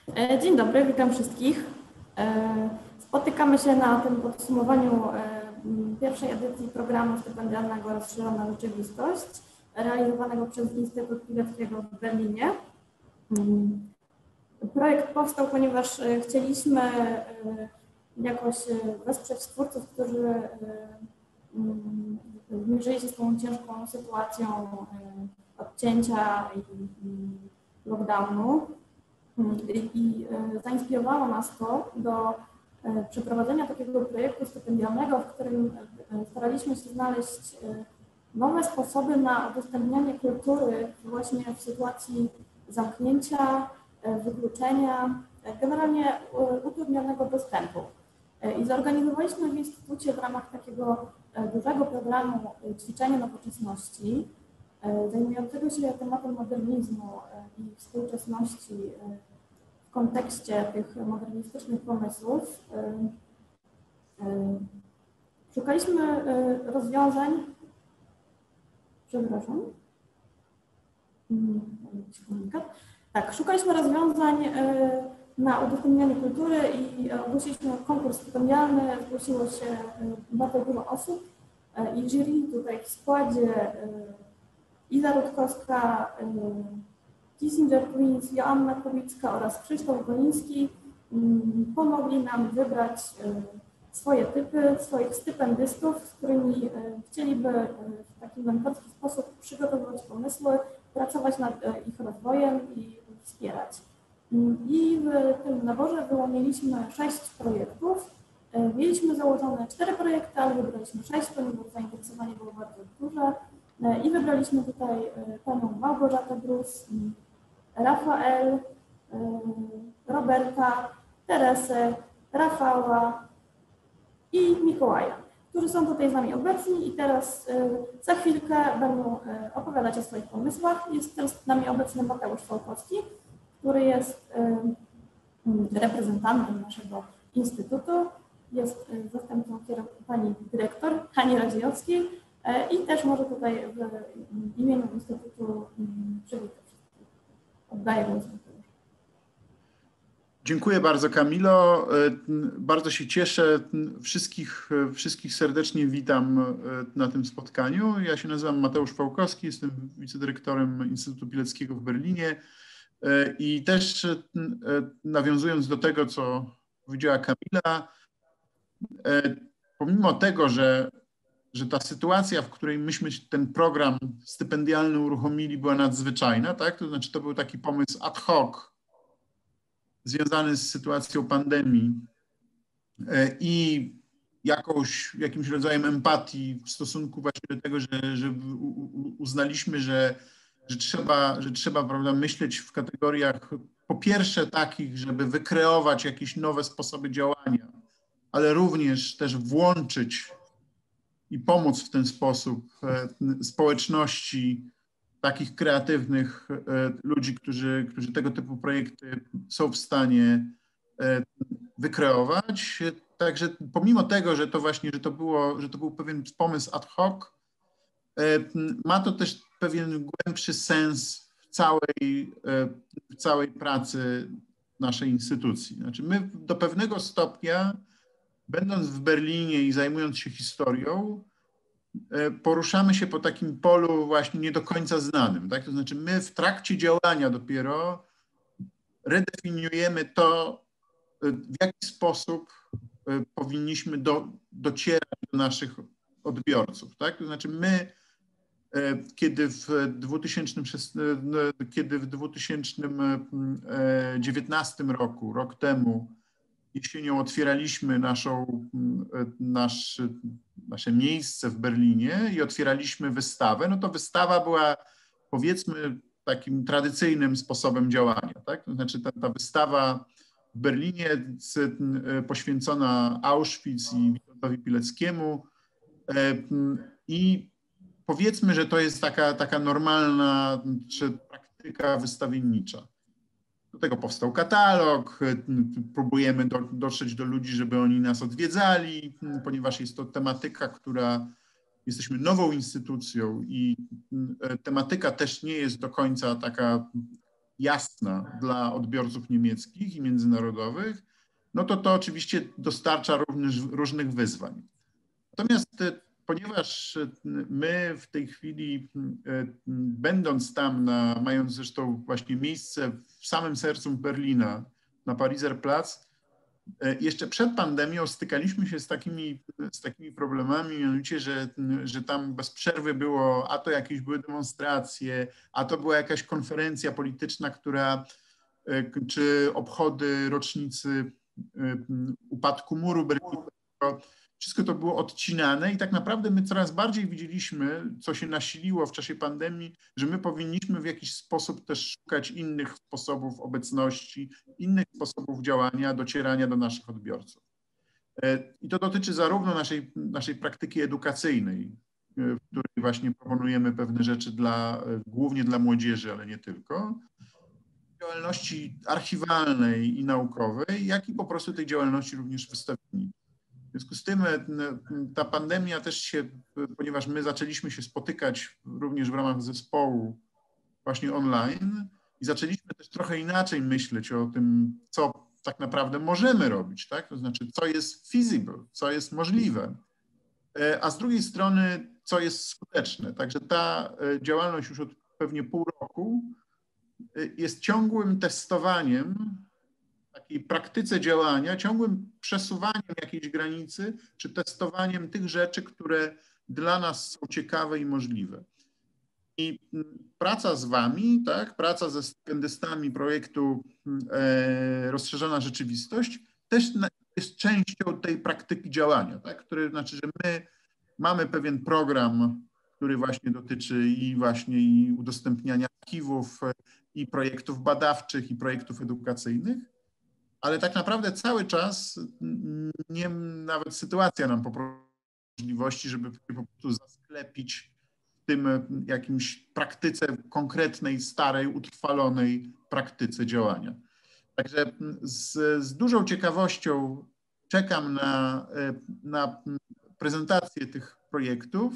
Dzień dobry, witam wszystkich. Spotykamy się na tym podsumowaniu pierwszej edycji programu stypendialnego Rozszerzona Rzeczywistość, realizowanego przez Instytut Pileckiego w Berlinie. Projekt powstał, ponieważ chcieliśmy jakoś wesprzeć twórców, którzy zmierzyli się z tą ciężką sytuacją odcięcia i lockdownu. I zainspirowało nas to do przeprowadzenia takiego projektu stypendialnego, w którym staraliśmy się znaleźć nowe sposoby na udostępnianie kultury właśnie w sytuacji zamknięcia, wykluczenia, generalnie utrudnionego dostępu. I zorganizowaliśmy w Instytucie w ramach takiego dużego programu ćwiczenia nowoczesności, zajmującego się tematem modernizmu i współczesności w kontekście tych modernistycznych pomysłów. Szukaliśmy rozwiązań, szukaliśmy rozwiązań na udostępnianie kultury i ogłosiliśmy konkurs stypendialny, zgłosiło się bardzo dużo osób i jury tutaj w składzie Iza Rutkowska, Kissinger Twins, Joanna Kubicka oraz Krzysztof Goliński pomogli nam wybrać swoje typy, swoich stypendystów, z którymi chcieliby w taki mentorski sposób przygotowywać pomysły, pracować nad ich rozwojem i wspierać. I w tym naborze wyłoniliśmy 6 projektów. Mieliśmy założone 4 projekty, ale wybraliśmy 6, ponieważ zainteresowanie było bardzo duże. I wybraliśmy tutaj panią Małgorzatę Brus, Rafael, Roberta, Teresę, Rafała i Mikołaja, którzy są tutaj z nami obecni i teraz za chwilkę będą opowiadać o swoich pomysłach. Jest teraz z nami obecny Mateusz Fałkowski, który jest reprezentantem naszego instytutu, jest zastępcą pani dyrektor Hani Radziejowskiej i też może tutaj w imieniu Instytutu przywitać. Oddaję głos. Dziękuję bardzo, Kamilo. Bardzo się cieszę. Wszystkich serdecznie witam na tym spotkaniu. Ja się nazywam Mateusz Fałkowski, jestem wicedyrektorem Instytutu Pileckiego w Berlinie i też nawiązując do tego, co powiedziała Kamila, pomimo tego, że ta sytuacja, w której myśmy ten program stypendialny uruchomili, była nadzwyczajna, tak? To znaczy to był taki pomysł ad hoc związany z sytuacją pandemii i jakimś rodzajem empatii w stosunku właśnie do tego, że uznaliśmy, że trzeba, prawda, myśleć w kategoriach po pierwsze takich, żeby wykreować jakieś nowe sposoby działania, ale również też włączyć i pomóc w ten sposób społeczności takich kreatywnych ludzi, którzy tego typu projekty są w stanie wykreować. Także pomimo tego, że to był pewien pomysł ad hoc, ma to też pewien głębszy sens w całej pracy naszej instytucji. Znaczy my do pewnego stopnia, będąc w Berlinie i zajmując się historią, poruszamy się po takim polu właśnie nie do końca znanym. Tak? To znaczy my w trakcie działania dopiero redefiniujemy to, w jaki sposób powinniśmy docierać do naszych odbiorców. Tak? To znaczy my, kiedy w 2019 roku, rok temu, jesienią otwieraliśmy nasze miejsce w Berlinie i otwieraliśmy wystawę, no to wystawa była, powiedzmy, takim tradycyjnym sposobem działania. Tak? To znaczy ta wystawa w Berlinie poświęcona Auschwitz i Witoldowi Pileckiemu i powiedzmy, że to jest taka normalna praktyka wystawiennicza. Do tego powstał katalog, próbujemy dotrzeć do ludzi, żeby oni nas odwiedzali, ponieważ jest to tematyka, jesteśmy nową instytucją i tematyka też nie jest do końca taka jasna dla odbiorców niemieckich i międzynarodowych, no to oczywiście dostarcza również różnych wyzwań. Natomiast ponieważ my w tej chwili, będąc tam, mając zresztą właśnie miejsce w samym sercu Berlina, na Pariser Platz, jeszcze przed pandemią stykaliśmy się z takimi problemami, mianowicie, że tam bez przerwy było, a to jakieś były demonstracje, a to była jakaś konferencja polityczna, czy obchody rocznicy upadku muru berlińskiego. Wszystko to było odcinane i tak naprawdę my coraz bardziej widzieliśmy, co się nasiliło w czasie pandemii, że my powinniśmy w jakiś sposób też szukać innych sposobów obecności, innych sposobów działania, docierania do naszych odbiorców. I to dotyczy zarówno naszej praktyki edukacyjnej, w której właśnie proponujemy pewne rzeczy głównie dla młodzieży, ale nie tylko, działalności archiwalnej i naukowej, jak i po prostu tej działalności również wystawienniczej. W związku z tym ta pandemia też się, ponieważ my zaczęliśmy się spotykać również w ramach zespołu właśnie online i zaczęliśmy też trochę inaczej myśleć o tym, co tak naprawdę możemy robić, tak? To znaczy, co jest feasible, co jest możliwe, a z drugiej strony, co jest skuteczne. Także ta działalność już od pewnie pół roku jest ciągłym testowaniem takiej praktyce działania, ciągłym przesuwaniem jakiejś granicy, czy testowaniem tych rzeczy, które dla nas są ciekawe i możliwe. I praca z wami, tak, praca ze stypendystami projektu Rozszerzona Rzeczywistość też jest częścią tej praktyki działania, tak, który znaczy, że my mamy pewien program, który właśnie dotyczy i udostępniania archiwów, i projektów badawczych, i projektów edukacyjnych, ale tak naprawdę cały czas nawet sytuacja nam poprowadzi możliwości, żeby po prostu zasklepić w tym jakimś praktyce konkretnej, starej, utrwalonej praktyce działania. Także z dużą ciekawością czekam na prezentację tych projektów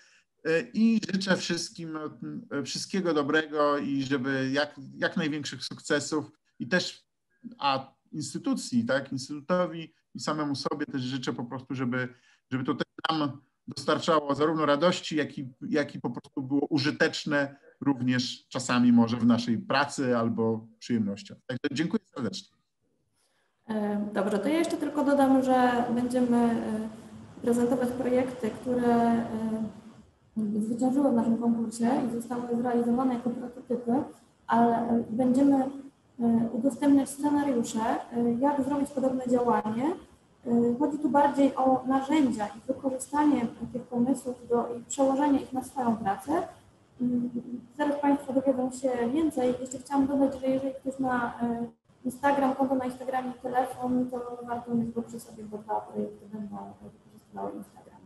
i życzę wszystkiego dobrego i żeby jak największych sukcesów i też instytucji, tak, instytutowi i samemu sobie też życzę po prostu, żeby to też nam dostarczało zarówno radości, jak i po prostu było użyteczne również czasami może w naszej pracy albo przyjemnościach. Także dziękuję serdecznie. Dobrze, to ja jeszcze tylko dodam, że będziemy prezentować projekty, które zwyciężyły w naszym konkursie i zostały zrealizowane jako prototypy, ale będziemy udostępniać scenariusze, jak zrobić podobne działanie. Chodzi tu bardziej o narzędzia i wykorzystanie tych pomysłów i przełożenie ich na swoją pracę. Zaraz Państwo dowiedzą się więcej. Jeszcze chciałam dodać, że jeżeli ktoś ma Instagram, konto na Instagramie, telefon, to warto mieć go przy sobie, bo 2 projekty będą wykorzystywały Instagram.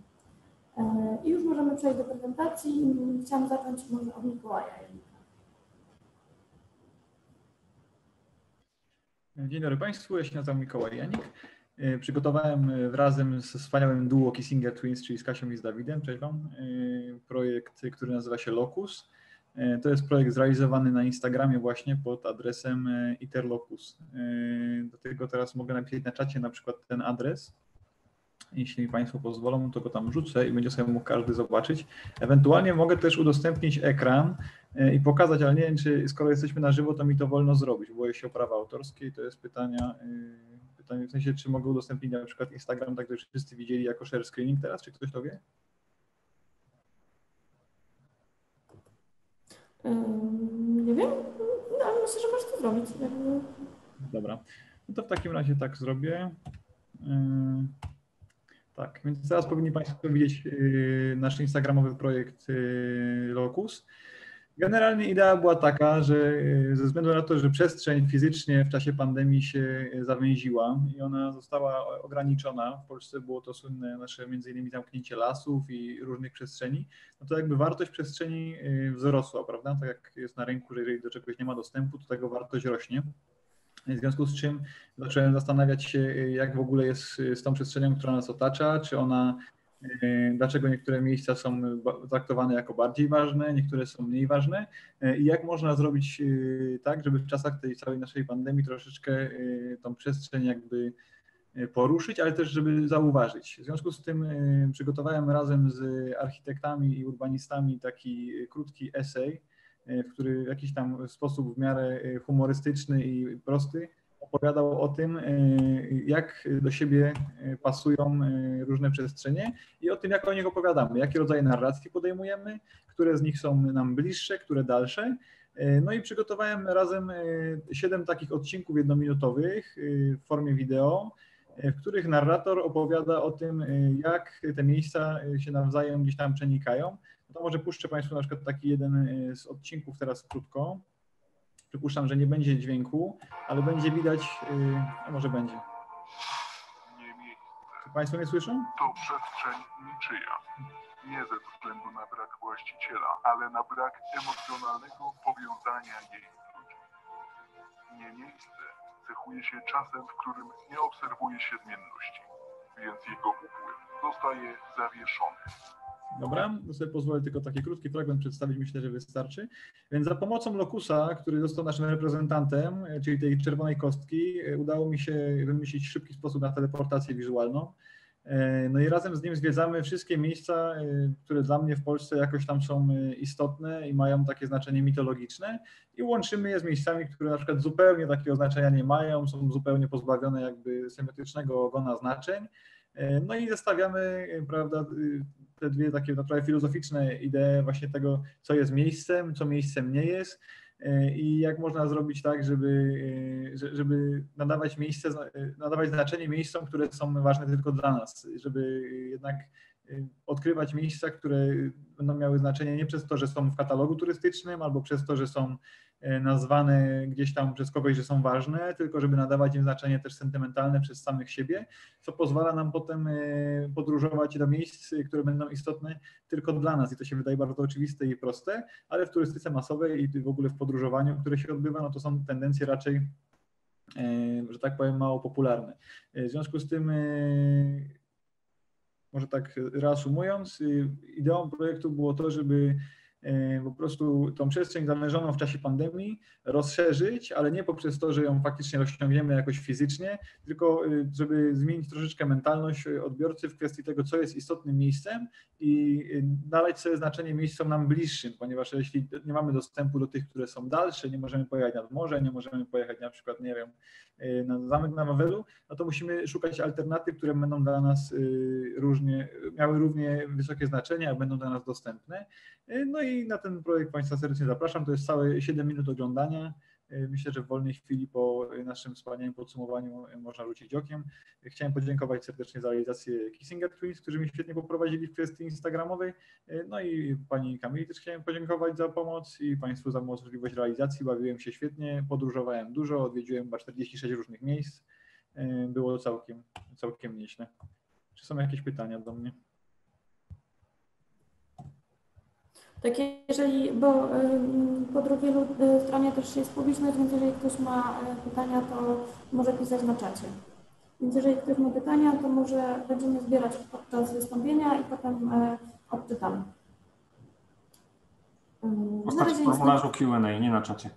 I już możemy przejść do prezentacji. Chciałam zacząć może od Mikołaja. Dzień dobry Państwu, ja się nazywam Mikołaj Janik. Przygotowałem razem ze wspaniałym duo Kissinger Twins, czyli z Kasią i z Dawidem, cześć Wam, projekt, który nazywa się Locus. To jest projekt zrealizowany na Instagramie właśnie pod adresem iterlocus. Do tego teraz mogę napisać na czacie na przykład ten adres. Jeśli Państwo pozwolą, to go tam wrzucę i będzie sobie mógł każdy zobaczyć. Ewentualnie mogę też udostępnić ekran i pokazać, ale nie wiem, czy skoro jesteśmy na żywo, to mi to wolno zrobić. Boję się o prawa autorskie i to jest pytanie w sensie, czy mogę udostępnić na przykład Instagram, tak żeby wszyscy widzieli jako share screening teraz, czy ktoś to wie? Nie wiem, no, ale myślę, że możesz to zrobić. Dobra, no to w takim razie tak zrobię. Tak, więc teraz powinni Państwo widzieć nasz instagramowy projekt Locus. Generalnie idea była taka, że ze względu na to, że przestrzeń fizycznie w czasie pandemii się zawęziła i ona została ograniczona, w Polsce było to słynne nasze między innymi zamknięcie lasów i różnych przestrzeni, no to jakby wartość przestrzeni wzrosła, prawda? Tak jak jest na rynku, że jeżeli do czegoś nie ma dostępu, to tego wartość rośnie. W związku z czym zacząłem zastanawiać się, jak w ogóle jest z tą przestrzenią, która nas otacza, czy ona dlaczego niektóre miejsca są traktowane jako bardziej ważne, niektóre są mniej ważne i jak można zrobić tak, żeby w czasach tej całej naszej pandemii troszeczkę tą przestrzeń jakby poruszyć, ale też żeby zauważyć. W związku z tym przygotowałem razem z architektami i urbanistami taki krótki esej, w który w jakiś tam sposób w miarę humorystyczny i prosty opowiadał o tym, jak do siebie pasują różne przestrzenie i o tym, jak o nich opowiadamy, jakie rodzaje narracji podejmujemy, które z nich są nam bliższe, które dalsze. No i przygotowałem razem 7 takich odcinków jednominutowych w formie wideo, w których narrator opowiada o tym, jak te miejsca się nawzajem gdzieś tam przenikają. To może puszczę Państwu na przykład taki jeden z odcinków teraz krótko. Przypuszczam, że nie będzie dźwięku, ale będzie widać, a może będzie. Nie miejsce. Czy Państwo mnie słyszą? To przestrzeń niczyja. Nie ze względu na brak właściciela, ale na brak emocjonalnego powiązania jej z ludźmi. Nie miejsce cechuje się czasem, w którym nie obserwuje się zmienności, więc jego upływ zostaje zawieszony. Dobra, to sobie pozwolę tylko taki krótki fragment przedstawić, myślę, że wystarczy. Więc za pomocą Locusa, który został naszym reprezentantem, czyli tej czerwonej kostki, udało mi się wymyślić szybki sposób na teleportację wizualną. No i razem z nim zwiedzamy wszystkie miejsca, które dla mnie w Polsce jakoś tam są istotne i mają takie znaczenie mitologiczne i łączymy je z miejscami, które na przykład zupełnie takiego znaczenia nie mają, są zupełnie pozbawione jakby semiotrycznego ogona znaczeń. No i zestawiamy, prawda, te dwie takie trochę filozoficzne idee właśnie tego, co miejscem nie jest i jak można zrobić tak, żeby nadawać znaczenie miejscom, które są ważne tylko dla nas, żeby jednak odkrywać miejsca, które będą miały znaczenie nie przez to, że są w katalogu turystycznym albo przez to, że są nazwane gdzieś tam przez kogoś, że są ważne, tylko żeby nadawać im znaczenie też sentymentalne przez samych siebie, co pozwala nam potem podróżować do miejsc, które będą istotne tylko dla nas i to się wydaje bardzo oczywiste i proste, ale w turystyce masowej i w ogóle w podróżowaniu, które się odbywa, no to są tendencje raczej, że tak powiem, mało popularne. W związku z tym może tak reasumując, ideą projektu było to, żeby po prostu tą przestrzeń zamierzoną w czasie pandemii rozszerzyć, ale nie poprzez to, że ją faktycznie rozciągniemy jakoś fizycznie, tylko żeby zmienić troszeczkę mentalność odbiorcy w kwestii tego, co jest istotnym miejscem i nadać sobie znaczenie miejscom nam bliższym, ponieważ jeśli nie mamy dostępu do tych, które są dalsze, nie możemy pojechać nad morze, nie możemy pojechać na przykład, nie wiem, na zamek na Wawelu, no to musimy szukać alternatyw, które będą dla nas miały równie wysokie znaczenie, a będą dla nas dostępne. No i na ten projekt Państwa serdecznie zapraszam. To jest całe 7 minut oglądania. Myślę, że w wolnej chwili po naszym wspaniałym podsumowaniu można rzucić okiem. Chciałem podziękować serdecznie za realizację Kissinger Twins, którzy mi świetnie poprowadzili w kwestii instagramowej. No i pani Kamili też chciałem podziękować za pomoc i Państwu za możliwość realizacji. Bawiłem się świetnie, podróżowałem dużo, odwiedziłem chyba 46 różnych miejsc. Było całkiem nieźle. Czy są jakieś pytania do mnie? Takie, bo po drugiej stronie też jest publiczność, więc jeżeli ktoś ma pytania, to może pisać na czacie. Więc jeżeli ktoś ma pytania, to może będziemy zbierać podczas wystąpienia i potem odczytamy. Postać w formularzu Q&A, nie na czacie.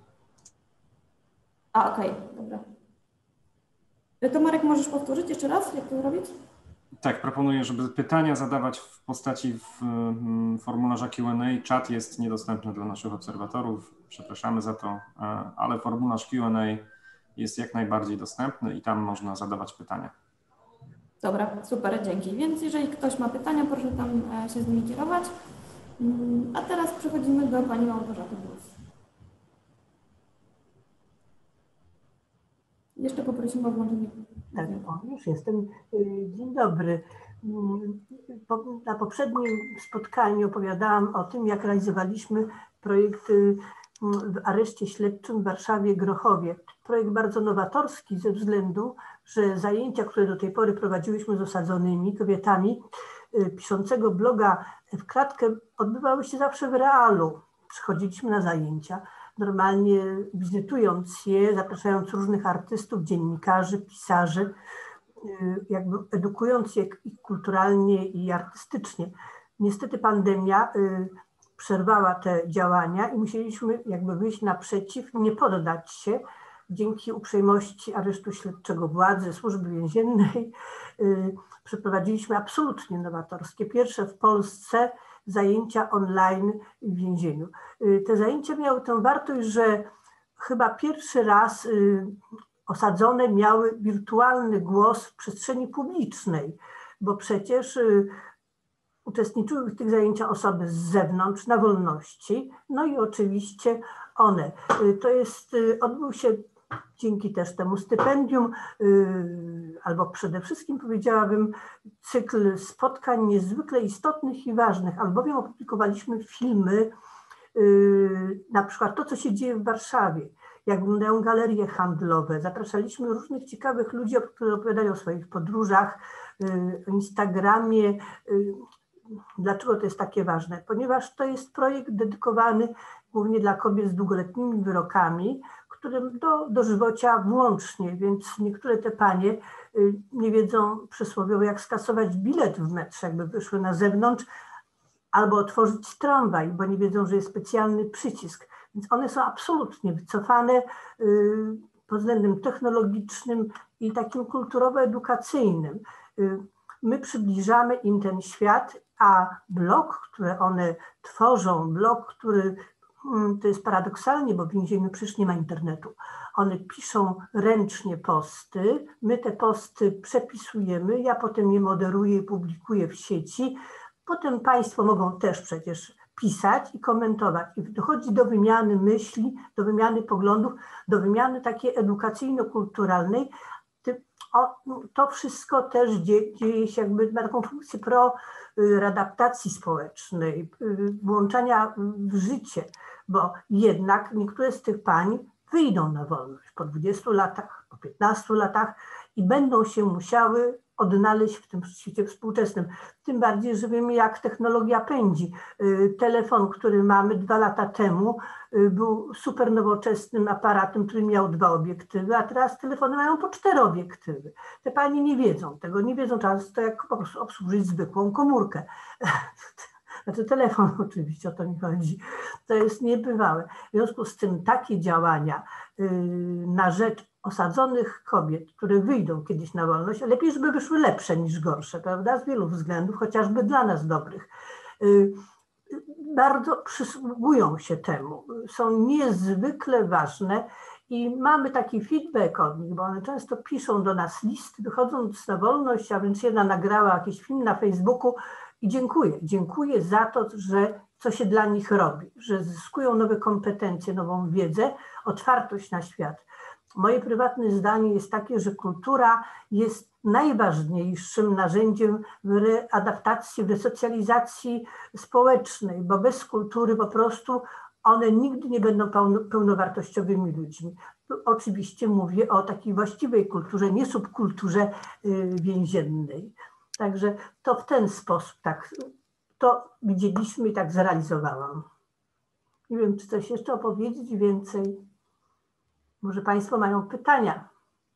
Okej, dobra. To Marek, możesz powtórzyć jeszcze raz, jak to zrobić? Tak, proponuję, żeby pytania zadawać w postaci formularza Q&A. Czat jest niedostępny dla naszych obserwatorów, przepraszamy za to, ale formularz Q&A jest jak najbardziej dostępny i tam można zadawać pytania. Dobra, super, dzięki. Więc jeżeli ktoś ma pytania, proszę tam się z nimi kierować. A teraz przechodzimy do pani Małgorzaty Bus. Jeszcze poprosimy o włączenie. Tak, już jestem. Dzień dobry. Na poprzednim spotkaniu opowiadałam o tym, jak realizowaliśmy projekt w areszcie śledczym w Warszawie-Grochowie. Projekt bardzo nowatorski ze względu, że zajęcia, które do tej pory prowadziłyśmy z osadzonymi kobietami piszącego bloga w kratkę, odbywały się zawsze w realu. Przychodziliśmy na zajęcia, normalnie wizytując je, zapraszając różnych artystów, dziennikarzy, pisarzy. jakby edukując je i kulturalnie i artystycznie. Niestety pandemia przerwała te działania i musieliśmy jakby wyjść naprzeciw, nie poddać się. Dzięki uprzejmości aresztu śledczego władzy, służby więziennej przeprowadziliśmy absolutnie nowatorskie, pierwsze w Polsce zajęcia online w więzieniu. Te zajęcia miały tę wartość, że chyba pierwszy raz osadzone miały wirtualny głos w przestrzeni publicznej, bo przecież uczestniczyły w tych zajęciach osoby z zewnątrz, na wolności, no i oczywiście one. To jest, odbył się dzięki też temu stypendium, albo przede wszystkim powiedziałabym cykl spotkań niezwykle istotnych i ważnych, albowiem opublikowaliśmy filmy, na przykład to, co się dzieje w Warszawie, jak wyglądają galerie handlowe. Zapraszaliśmy różnych ciekawych ludzi, którzy opowiadają o swoich podróżach, o Instagramie. Dlaczego to jest takie ważne? Ponieważ to jest projekt dedykowany głównie dla kobiet z długoletnimi wyrokami, którym do dożywocia włącznie, więc niektóre te panie nie wiedzą przysłowiowo, jak skasować bilet w metrze, jakby wyszły na zewnątrz, albo otworzyć tramwaj, bo nie wiedzą, że jest specjalny przycisk. Więc one są absolutnie wycofane pod względem technologicznym i takim kulturowo-edukacyjnym. My przybliżamy im ten świat, a blog, który one tworzą, blog, który to jest paradoksalnie, bo w więzieniu przecież nie ma internetu. One piszą ręcznie posty, my te posty przepisujemy, ja potem je moderuję i publikuję w sieci. Potem Państwo mogą też przecież pisać i komentować. I dochodzi do wymiany myśli, do wymiany poglądów, do wymiany takiej edukacyjno-kulturalnej. To wszystko też dzieje się jakby, ma taką funkcję readaptacji społecznej, włączania w życie, bo jednak niektóre z tych pań wyjdą na wolność po 20 latach, po 15 latach i będą się musiały odnaleźć w tym świecie współczesnym. Tym bardziej, że wiemy, jak technologia pędzi. Telefon, który mamy 2 lata temu, był super nowoczesnym aparatem, który miał 2 obiektywy, a teraz telefony mają po 4 obiektywy. Te panie nie wiedzą tego, nie wiedzą często, jak po prostu obsłużyć zwykłą komórkę. Znaczy telefon oczywiście, o to mi chodzi. To jest niebywałe. W związku z tym takie działania na rzecz osadzonych kobiet, które wyjdą kiedyś na wolność, lepiej, żeby wyszły lepsze niż gorsze, prawda? Z wielu względów, chociażby dla nas dobrych. Bardzo przysługują się temu, są niezwykle ważne i mamy taki feedback od nich, bo one często piszą do nas listy, wychodząc na wolność, a wręcz jedna nagrała jakiś film na Facebooku i dziękuję za to, że co się dla nich robi, że zyskują nowe kompetencje, nową wiedzę, otwartość na świat. Moje prywatne zdanie jest takie, że kultura jest najważniejszym narzędziem w readaptacji, w resocjalizacji społecznej, bo bez kultury po prostu one nigdy nie będą pełnowartościowymi ludźmi. Oczywiście mówię o takiej właściwej kulturze, nie subkulturze więziennej. Także to w ten sposób tak to widzieliśmy i tak zrealizowałam. Nie wiem, czy coś jeszcze opowiedzieć więcej. Może Państwo mają pytania?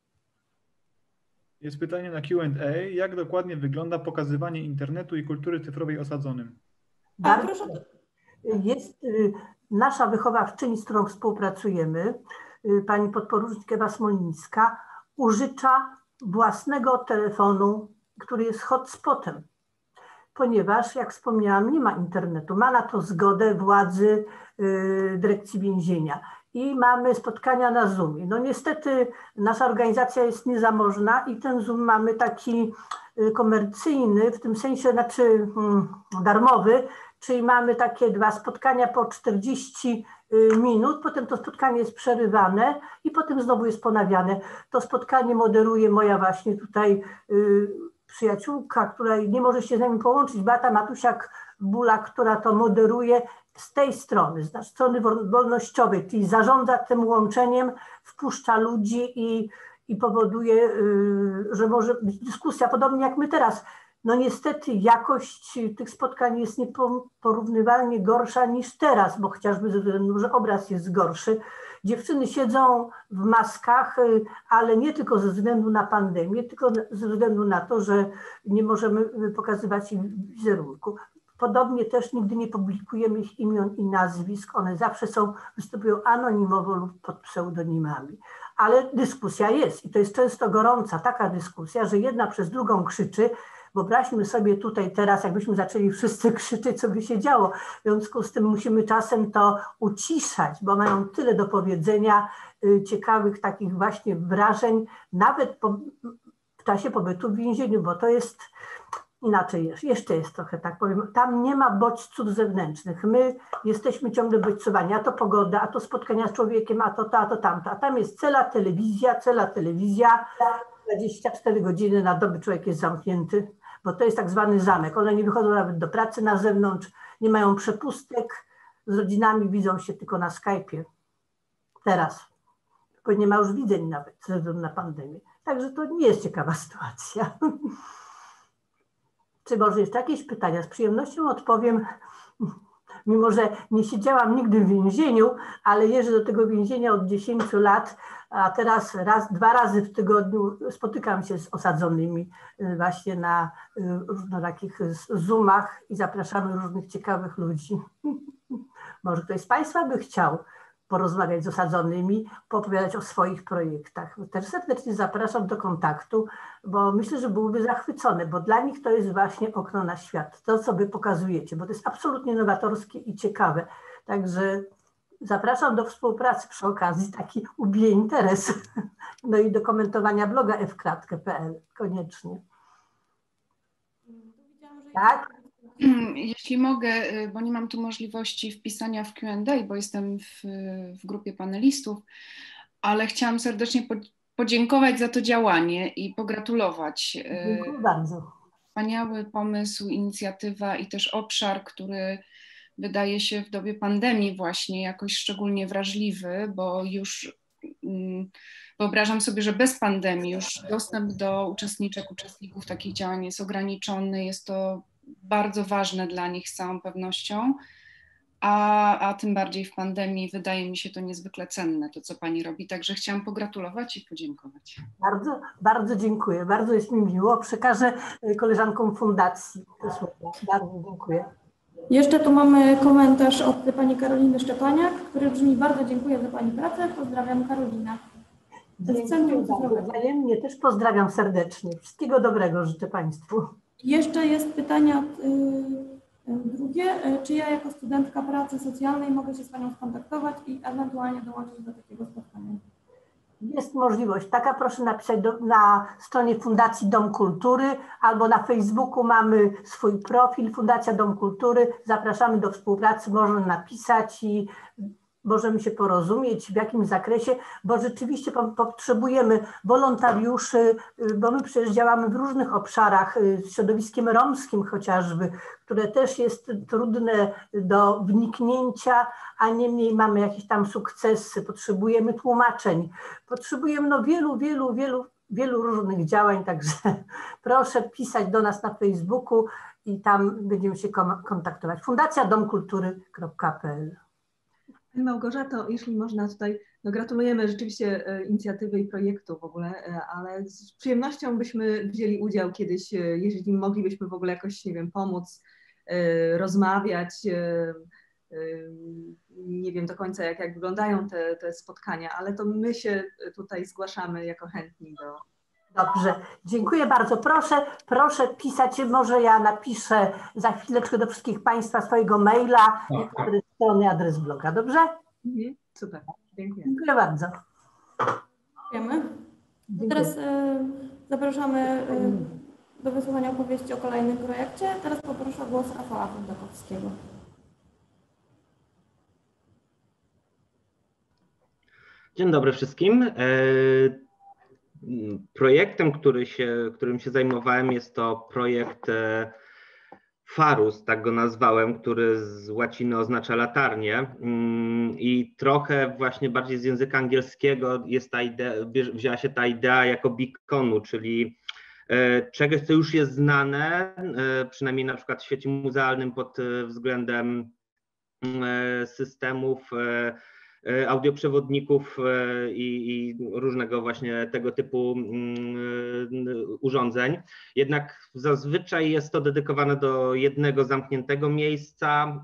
Jest pytanie na Q&A. Jak dokładnie wygląda pokazywanie internetu i kultury cyfrowej osadzonym? Proszę. Jest nasza wychowawczyni, z którą współpracujemy, pani podporucznik Ewa Smolińska, użycza własnego telefonu, który jest hotspotem, ponieważ, jak wspomniałam, nie ma internetu. Ma na to zgodę władzy dyrekcji więzienia. I mamy spotkania na Zoomie. No niestety nasza organizacja jest niezamożna i ten Zoom mamy taki komercyjny, w tym sensie, znaczy darmowy, czyli mamy takie 2 spotkania po 40 minut, potem to spotkanie jest przerywane i potem znowu jest ponawiane. To spotkanie moderuje moja właśnie tutaj przyjaciółka, która nie może się z nami połączyć, Beata Matusiak-Bula, która to moderuje z tej strony, z strony wolnościowej, czyli zarządza tym łączeniem, wpuszcza ludzi i powoduje, że może być dyskusja, podobnie jak my teraz. no niestety jakość tych spotkań jest nieporównywalnie gorsza niż teraz, bo chociażby ze względu, że obraz jest gorszy. Dziewczyny siedzą w maskach, ale nie tylko ze względu na pandemię, tylko ze względu na to, że nie możemy pokazywać ich wizerunku. Podobnie też nigdy nie publikujemy ich imion i nazwisk, one zawsze występują anonimowo lub pod pseudonimami. Ale dyskusja jest i to jest często gorąca taka dyskusja, że jedna przez drugą krzyczy. Wyobraźmy sobie tutaj teraz, jakbyśmy zaczęli wszyscy krzyczeć, co by się działo. W związku z tym musimy czasem to uciszać, bo mają tyle do powiedzenia, ciekawych takich właśnie wrażeń, nawet w czasie pobytu w więzieniu, bo to jest inaczej, jeszcze jest trochę, tak powiem, tam nie ma bodźców zewnętrznych. My jesteśmy ciągle bodźcowani, a to pogoda, a to spotkania z człowiekiem, a to tamto. A tam jest cała telewizja, 24 godziny na dobę człowiek jest zamknięty, bo to jest tak zwany zamek. One nie wychodzą nawet do pracy na zewnątrz, nie mają przepustek, z rodzinami widzą się tylko na Skype'ie. Teraz. Bo nie ma już widzeń nawet ze względu na pandemię. Także to nie jest ciekawa sytuacja. Czy może jeszcze jakieś pytania? Z przyjemnością odpowiem, mimo że nie siedziałam nigdy w więzieniu, ale jeżdżę do tego więzienia od 10 lat, a teraz dwa razy w tygodniu spotykam się z osadzonymi właśnie na takich Zoomach i zapraszamy różnych ciekawych ludzi. Może ktoś z Państwa by chciał porozmawiać z osadzonymi, poopowiadać o swoich projektach. Też serdecznie zapraszam do kontaktu, bo myślę, że byłyby zachwycone, bo dla nich to jest właśnie okno na świat, to co wy pokazujecie, bo to jest absolutnie nowatorskie i ciekawe. Także zapraszam do współpracy przy okazji, taki ubije interes. No i do komentowania bloga fkratkę.pl koniecznie. Tak? Jeśli mogę, bo nie mam tu możliwości wpisania w Q&A, bo jestem w grupie panelistów, ale chciałam serdecznie podziękować za to działanie i pogratulować. Dziękuję bardzo. Wspaniały pomysł, inicjatywa i też obszar, który wydaje się w dobie pandemii właśnie jakoś szczególnie wrażliwy, bo już wyobrażam sobie, że bez pandemii już dostęp do uczestników takich działań jest ograniczony, jest to bardzo ważne dla nich z całą pewnością, a tym bardziej w pandemii wydaje mi się to niezwykle cenne, to co Pani robi, także chciałam pogratulować i podziękować. Bardzo, bardzo dziękuję, bardzo jest mi miło, przekażę koleżankom fundacji te słowa, bardzo dziękuję. Jeszcze tu mamy komentarz od Pani Karoliny Szczepaniak, który brzmi: bardzo dziękuję za Pani pracę, pozdrawiam Karolina. Dziękuję bardzo, wzajemnie też pozdrawiam serdecznie, wszystkiego dobrego życzę Państwu. Jeszcze jest pytanie drugie, czy ja jako studentka pracy socjalnej mogę się z Panią skontaktować i ewentualnie dołączyć do takiego spotkania? Jest możliwość taka, proszę napisać na stronie Fundacji Dom Kultury albo na Facebooku mamy swój profil Fundacja Dom Kultury, zapraszamy do współpracy, można napisać i możemy się porozumieć w jakim zakresie, bo rzeczywiście potrzebujemy wolontariuszy, bo my przecież działamy w różnych obszarach, z środowiskiem romskim chociażby, które też jest trudne do wniknięcia, a niemniej mamy jakieś tam sukcesy, potrzebujemy tłumaczeń, potrzebujemy no wielu różnych działań, także proszę pisać do nas na Facebooku i tam będziemy się kontaktować. Fundacja domkultury.pl. Małgorzato, jeśli można tutaj, no gratulujemy rzeczywiście inicjatywy i projektu w ogóle, ale z przyjemnością byśmy wzięli udział kiedyś, jeżeli moglibyśmy w ogóle jakoś, nie wiem, pomóc, rozmawiać. Nie wiem do końca, jak wyglądają te spotkania, ale to my się tutaj zgłaszamy jako chętni do... Dobrze, dziękuję bardzo. Proszę pisać, może ja napiszę za chwileczkę do wszystkich Państwa swojego maila, adres strony, adres bloga, dobrze? Super, dziękuję. Dziękuję bardzo. Dziękujemy. Teraz zapraszamy do wysłuchania opowieści o kolejnym projekcie. Teraz poproszę o głos Rafała Fundakowskiego. Dzień dobry wszystkim. Projektem, którym się zajmowałem, jest to projekt Farus, tak go nazwałem, który z łaciny oznacza latarnię i trochę właśnie bardziej z języka angielskiego jest wzięła się ta idea jako beaconu, czyli czegoś, co już jest znane, przynajmniej na przykład w świecie muzealnym pod względem systemów, audioprzewodników i różnego właśnie tego typu urządzeń. Jednak zazwyczaj jest to dedykowane do jednego zamkniętego miejsca.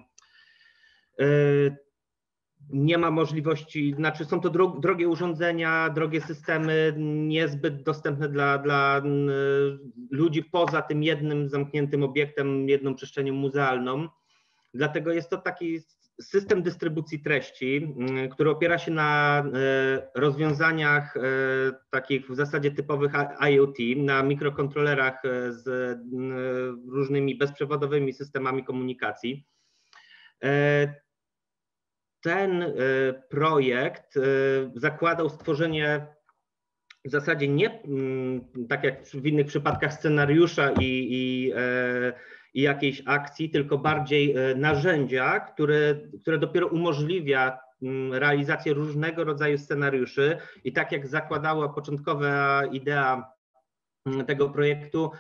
Nie ma możliwości, znaczy są to drogie urządzenia, drogie systemy, niezbyt dostępne dla ludzi poza tym jednym zamkniętym obiektem, jedną przestrzenią muzealną. Dlatego jest to taki system dystrybucji treści, który opiera się na rozwiązaniach takich w zasadzie typowych IoT, na mikrokontrolerach z różnymi bezprzewodowymi systemami komunikacji. Ten projekt zakładał stworzenie w zasadzie nie tak jak w innych przypadkach scenariusza i jakiejś akcji, tylko bardziej narzędzia, które dopiero umożliwia realizację różnego rodzaju scenariuszy i tak jak zakładała początkowa idea tego projektu,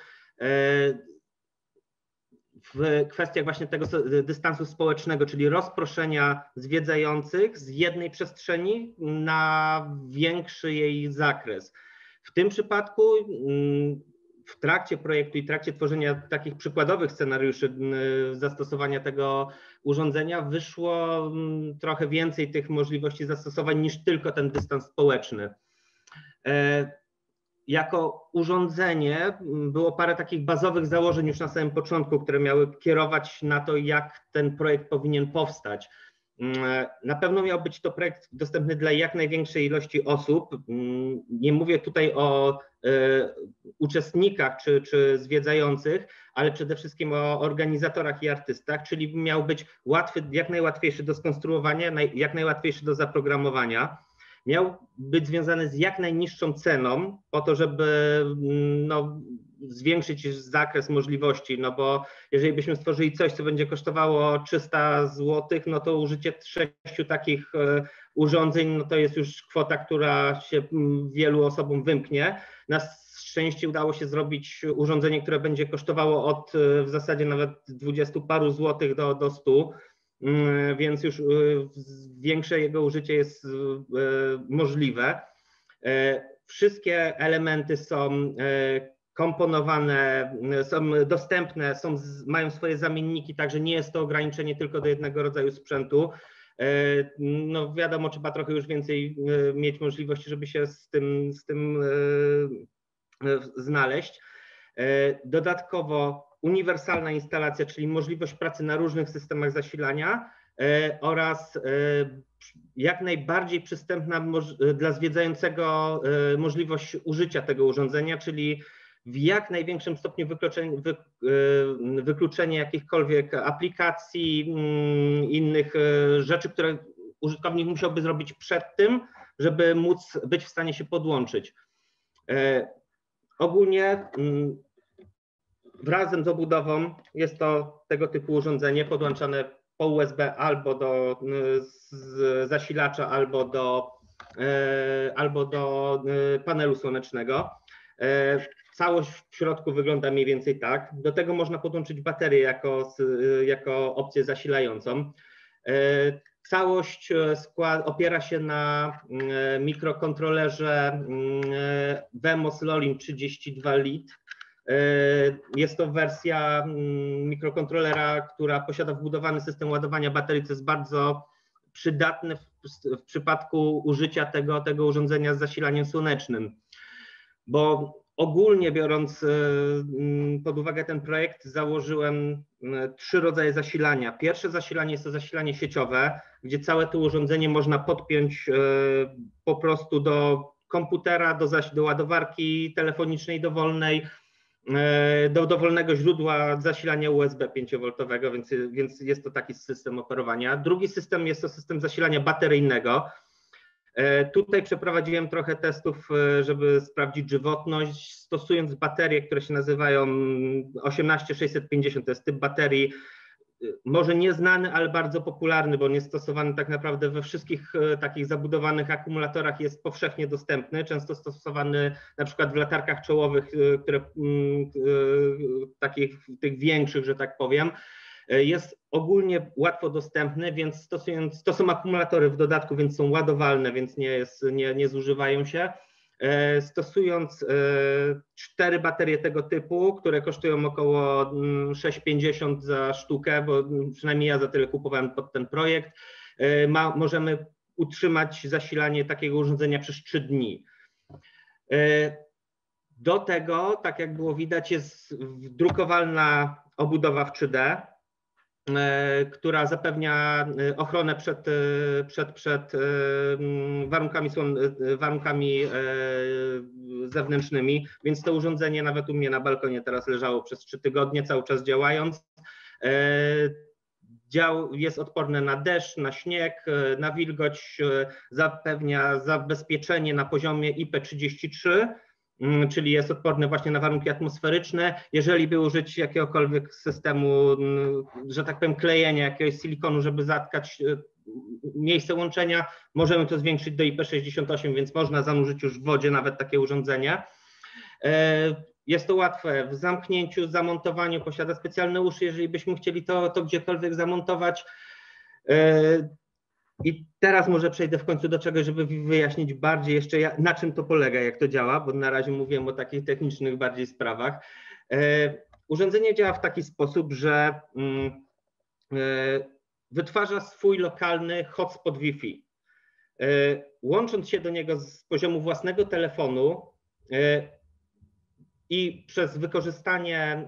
w kwestiach właśnie tego dystansu społecznego, czyli rozproszenia zwiedzających z jednej przestrzeni na większy jej zakres. W tym przypadku w trakcie projektu i trakcie tworzenia takich przykładowych scenariuszy zastosowania tego urządzenia wyszło trochę więcej tych możliwości zastosowań niż tylko ten dystans społeczny. Jako urządzenie było parę takich bazowych założeń już na samym początku, które miały kierować na to, jak ten projekt powinien powstać. Na pewno miał być to projekt dostępny dla jak największej ilości osób. Nie mówię tutaj o uczestnikach czy zwiedzających, ale przede wszystkim o organizatorach i artystach, czyli miał być łatwy, jak najłatwiejszy do skonstruowania, jak najłatwiejszy do zaprogramowania. Miał być związany z jak najniższą ceną po to, żeby zwiększyć zakres możliwości, no bo jeżeli byśmy stworzyli coś, co będzie kosztowało 300 zł, no to użycie 6 takich urządzeń, no to jest już kwota, która się wielu osobom wymknie. Na szczęście udało się zrobić urządzenie, które będzie kosztowało od w zasadzie nawet 20 paru złotych do 100. Więc już większe jego użycie jest możliwe. Wszystkie elementy są komponowane, są dostępne, mają swoje zamienniki, także nie jest to ograniczenie tylko do jednego rodzaju sprzętu. No wiadomo, trzeba trochę już więcej mieć możliwości, żeby się z tym znaleźć. Dodatkowo uniwersalna instalacja, czyli możliwość pracy na różnych systemach zasilania oraz jak najbardziej przystępna dla zwiedzającego możliwość użycia tego urządzenia, czyli w jak największym stopniu wykluczenie jakichkolwiek aplikacji, innych rzeczy, które użytkownik musiałby zrobić przed tym, żeby móc być w stanie się podłączyć. Ogólnie razem z obudową jest to tego typu urządzenie podłączane po USB albo do zasilacza, albo do panelu słonecznego. Całość w środku wygląda mniej więcej tak. Do tego można podłączyć baterię jako opcję zasilającą. Całość opiera się na mikrokontrolerze Wemos Lolin 32 lit. Jest to wersja mikrokontrolera, która posiada wbudowany system ładowania baterii, co jest bardzo przydatne w przypadku użycia tego urządzenia z zasilaniem słonecznym. Bo ogólnie biorąc pod uwagę ten projekt, założyłem 3 rodzaje zasilania. Pierwsze zasilanie jest to zasilanie sieciowe, gdzie całe to urządzenie można podpiąć po prostu do komputera, do ładowarki telefonicznej dowolnej, do dowolnego źródła zasilania USB 5V, więc jest to taki system operowania. Drugi system jest to system zasilania bateryjnego. Tutaj przeprowadziłem trochę testów, żeby sprawdzić żywotność, stosując baterie, które się nazywają 18650, to jest typ baterii może nieznany, ale bardzo popularny, bo on jest stosowany tak naprawdę we wszystkich takich zabudowanych akumulatorach, jest powszechnie dostępny, często stosowany na przykład w latarkach czołowych, które takich tych większych, że tak powiem. Jest ogólnie łatwo dostępny, więc to są akumulatory w dodatku, więc są ładowalne, więc nie zużywają się. Stosując 4 baterie tego typu, które kosztują około 6,50 za sztukę, bo przynajmniej ja za tyle kupowałem pod ten projekt, możemy utrzymać zasilanie takiego urządzenia przez 3 dni. Do tego, tak jak było widać, jest drukowalna obudowa w 3D, która zapewnia ochronę przed warunkami zewnętrznymi, więc to urządzenie nawet u mnie na balkonie teraz leżało przez 3 tygodnie, cały czas działając. Jest odporne na deszcz, na śnieg, na wilgoć, zapewnia zabezpieczenie na poziomie IP33, czyli jest odporny właśnie na warunki atmosferyczne. Jeżeli by użyć jakiegokolwiek systemu, że tak powiem, klejenia jakiegoś silikonu, żeby zatkać miejsce łączenia, możemy to zwiększyć do IP68, więc można zanurzyć już w wodzie nawet takie urządzenie. Jest to łatwe w zamknięciu, zamontowaniu, posiada specjalne uszy, jeżeli byśmy chcieli to gdziekolwiek zamontować. I teraz może przejdę w końcu do czegoś, żeby wyjaśnić bardziej jeszcze, na czym to polega, jak to działa, bo na razie mówiłem o takich technicznych bardziej sprawach. Urządzenie działa w taki sposób, że wytwarza swój lokalny hotspot Wi-Fi. Łącząc się do niego z poziomu własnego telefonu i przez wykorzystanie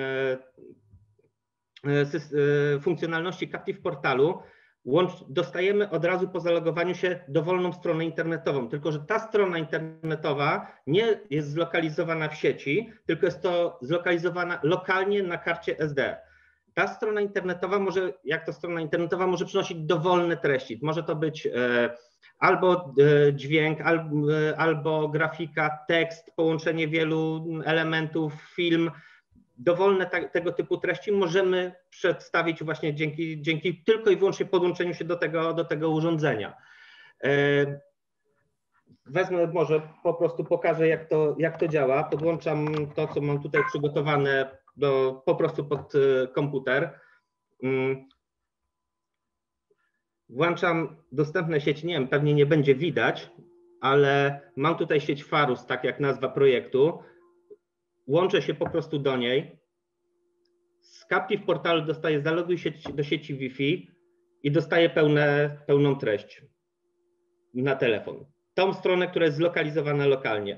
funkcjonalności Captive Portalu dostajemy od razu po zalogowaniu się dowolną stronę internetową, tylko że ta strona internetowa nie jest zlokalizowana w sieci, tylko jest to zlokalizowana lokalnie na karcie SD. Ta strona internetowa może przynosić dowolne treści. Może to być albo dźwięk, albo grafika, tekst, połączenie wielu elementów, film. Dowolne tego typu treści możemy przedstawić właśnie dzięki tylko i wyłącznie podłączeniu się do tego urządzenia. Wezmę, może po prostu pokażę, jak to działa. Podłączam to, co mam tutaj przygotowane po prostu pod komputer. Włączam dostępne sieci, nie wiem, pewnie nie będzie widać, ale mam tutaj sieć Farus, tak jak nazwa projektu. Łączę się po prostu do niej. Z Captive Portalu dostaję zaloguj się do sieci Wi-Fi i dostaję pełną treść na telefon. Tą stronę, która jest zlokalizowana lokalnie.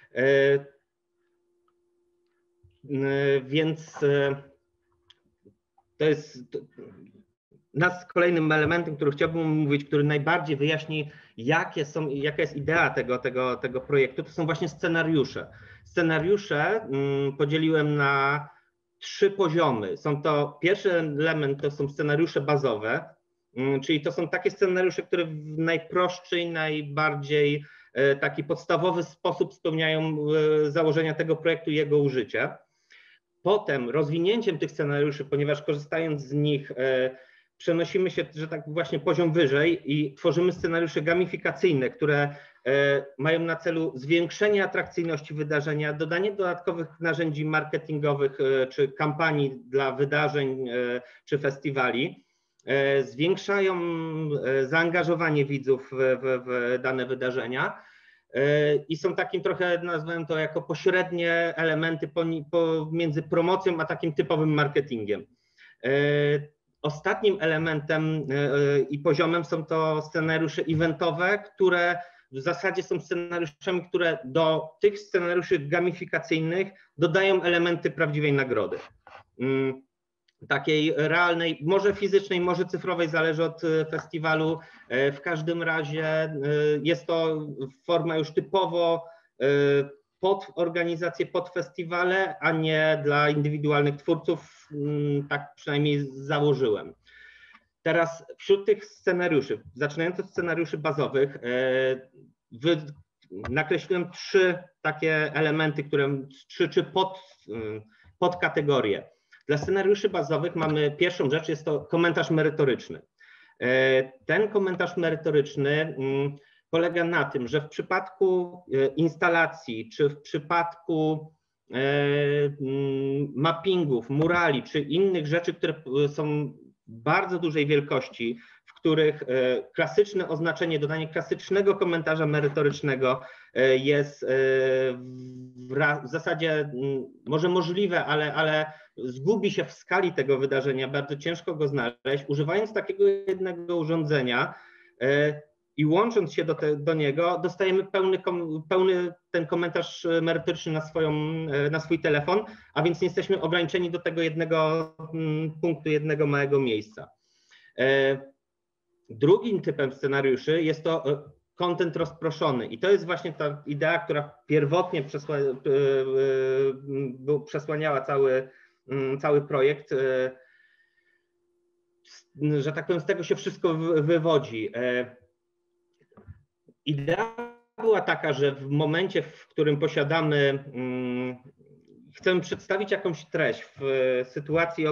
Więc to jest kolejnym elementem, który chciałbym omówić, który najbardziej wyjaśni, jaka jest idea tego projektu, to są właśnie scenariusze. Scenariusze podzieliłem na 3 poziomy. Pierwszy element to są scenariusze bazowe, czyli to są takie scenariusze, które w najprostszy i najbardziej taki podstawowy sposób spełniają założenia tego projektu i jego użycie. Potem rozwinięciem tych scenariuszy, ponieważ korzystając z nich przenosimy się, że tak właśnie poziom wyżej i tworzymy scenariusze gamifikacyjne, które mają na celu zwiększenie atrakcyjności wydarzenia, dodanie dodatkowych narzędzi marketingowych czy kampanii dla wydarzeń czy festiwali, zwiększają zaangażowanie widzów w dane wydarzenia i są takim trochę, nazwałem to jako pośrednie elementy pomiędzy promocją a takim typowym marketingiem. Ostatnim elementem i poziomem są to scenariusze eventowe, które w zasadzie są scenariuszami, które do tych scenariuszy gamifikacyjnych dodają elementy prawdziwej nagrody. Takiej realnej, może fizycznej, może cyfrowej, zależy od festiwalu. W każdym razie jest to forma już typowo pod organizację, pod festiwale, a nie dla indywidualnych twórców, tak przynajmniej założyłem. Teraz wśród tych scenariuszy, zaczynając od scenariuszy bazowych, nakreśliłem 3 takie elementy, 3 podkategorie. Dla scenariuszy bazowych mamy pierwszą rzecz, jest to komentarz merytoryczny. Ten komentarz merytoryczny polega na tym, że w przypadku instalacji, czy w przypadku mappingów, murali, czy innych rzeczy, które są bardzo dużej wielkości, w których klasyczne oznaczenie, dodanie klasycznego komentarza merytorycznego jest w zasadzie może możliwe, ale zgubi się w skali tego wydarzenia, bardzo ciężko go znaleźć. Używając takiego jednego urządzenia i łącząc się do niego, dostajemy pełny ten komentarz merytoryczny na swój telefon, a więc nie jesteśmy ograniczeni do tego jednego punktu, jednego małego miejsca. Drugim typem scenariuszy jest to content rozproszony i to jest właśnie ta idea, która pierwotnie przesłaniała cały projekt, że tak powiem, z tego się wszystko wywodzi. Idea była taka, że w momencie, w którym chcemy przedstawić jakąś treść w sytuacji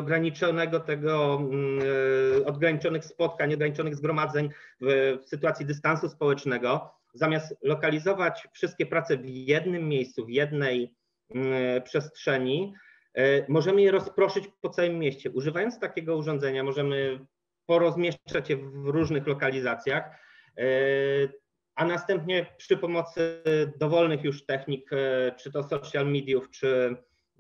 ograniczonych spotkań, ograniczonych zgromadzeń, w sytuacji dystansu społecznego, zamiast lokalizować wszystkie prace w jednym miejscu, w jednej przestrzeni, możemy je rozproszyć po całym mieście. Używając takiego urządzenia możemy porozmieszczać je w różnych lokalizacjach, a następnie przy pomocy dowolnych już technik, czy to social mediów, czy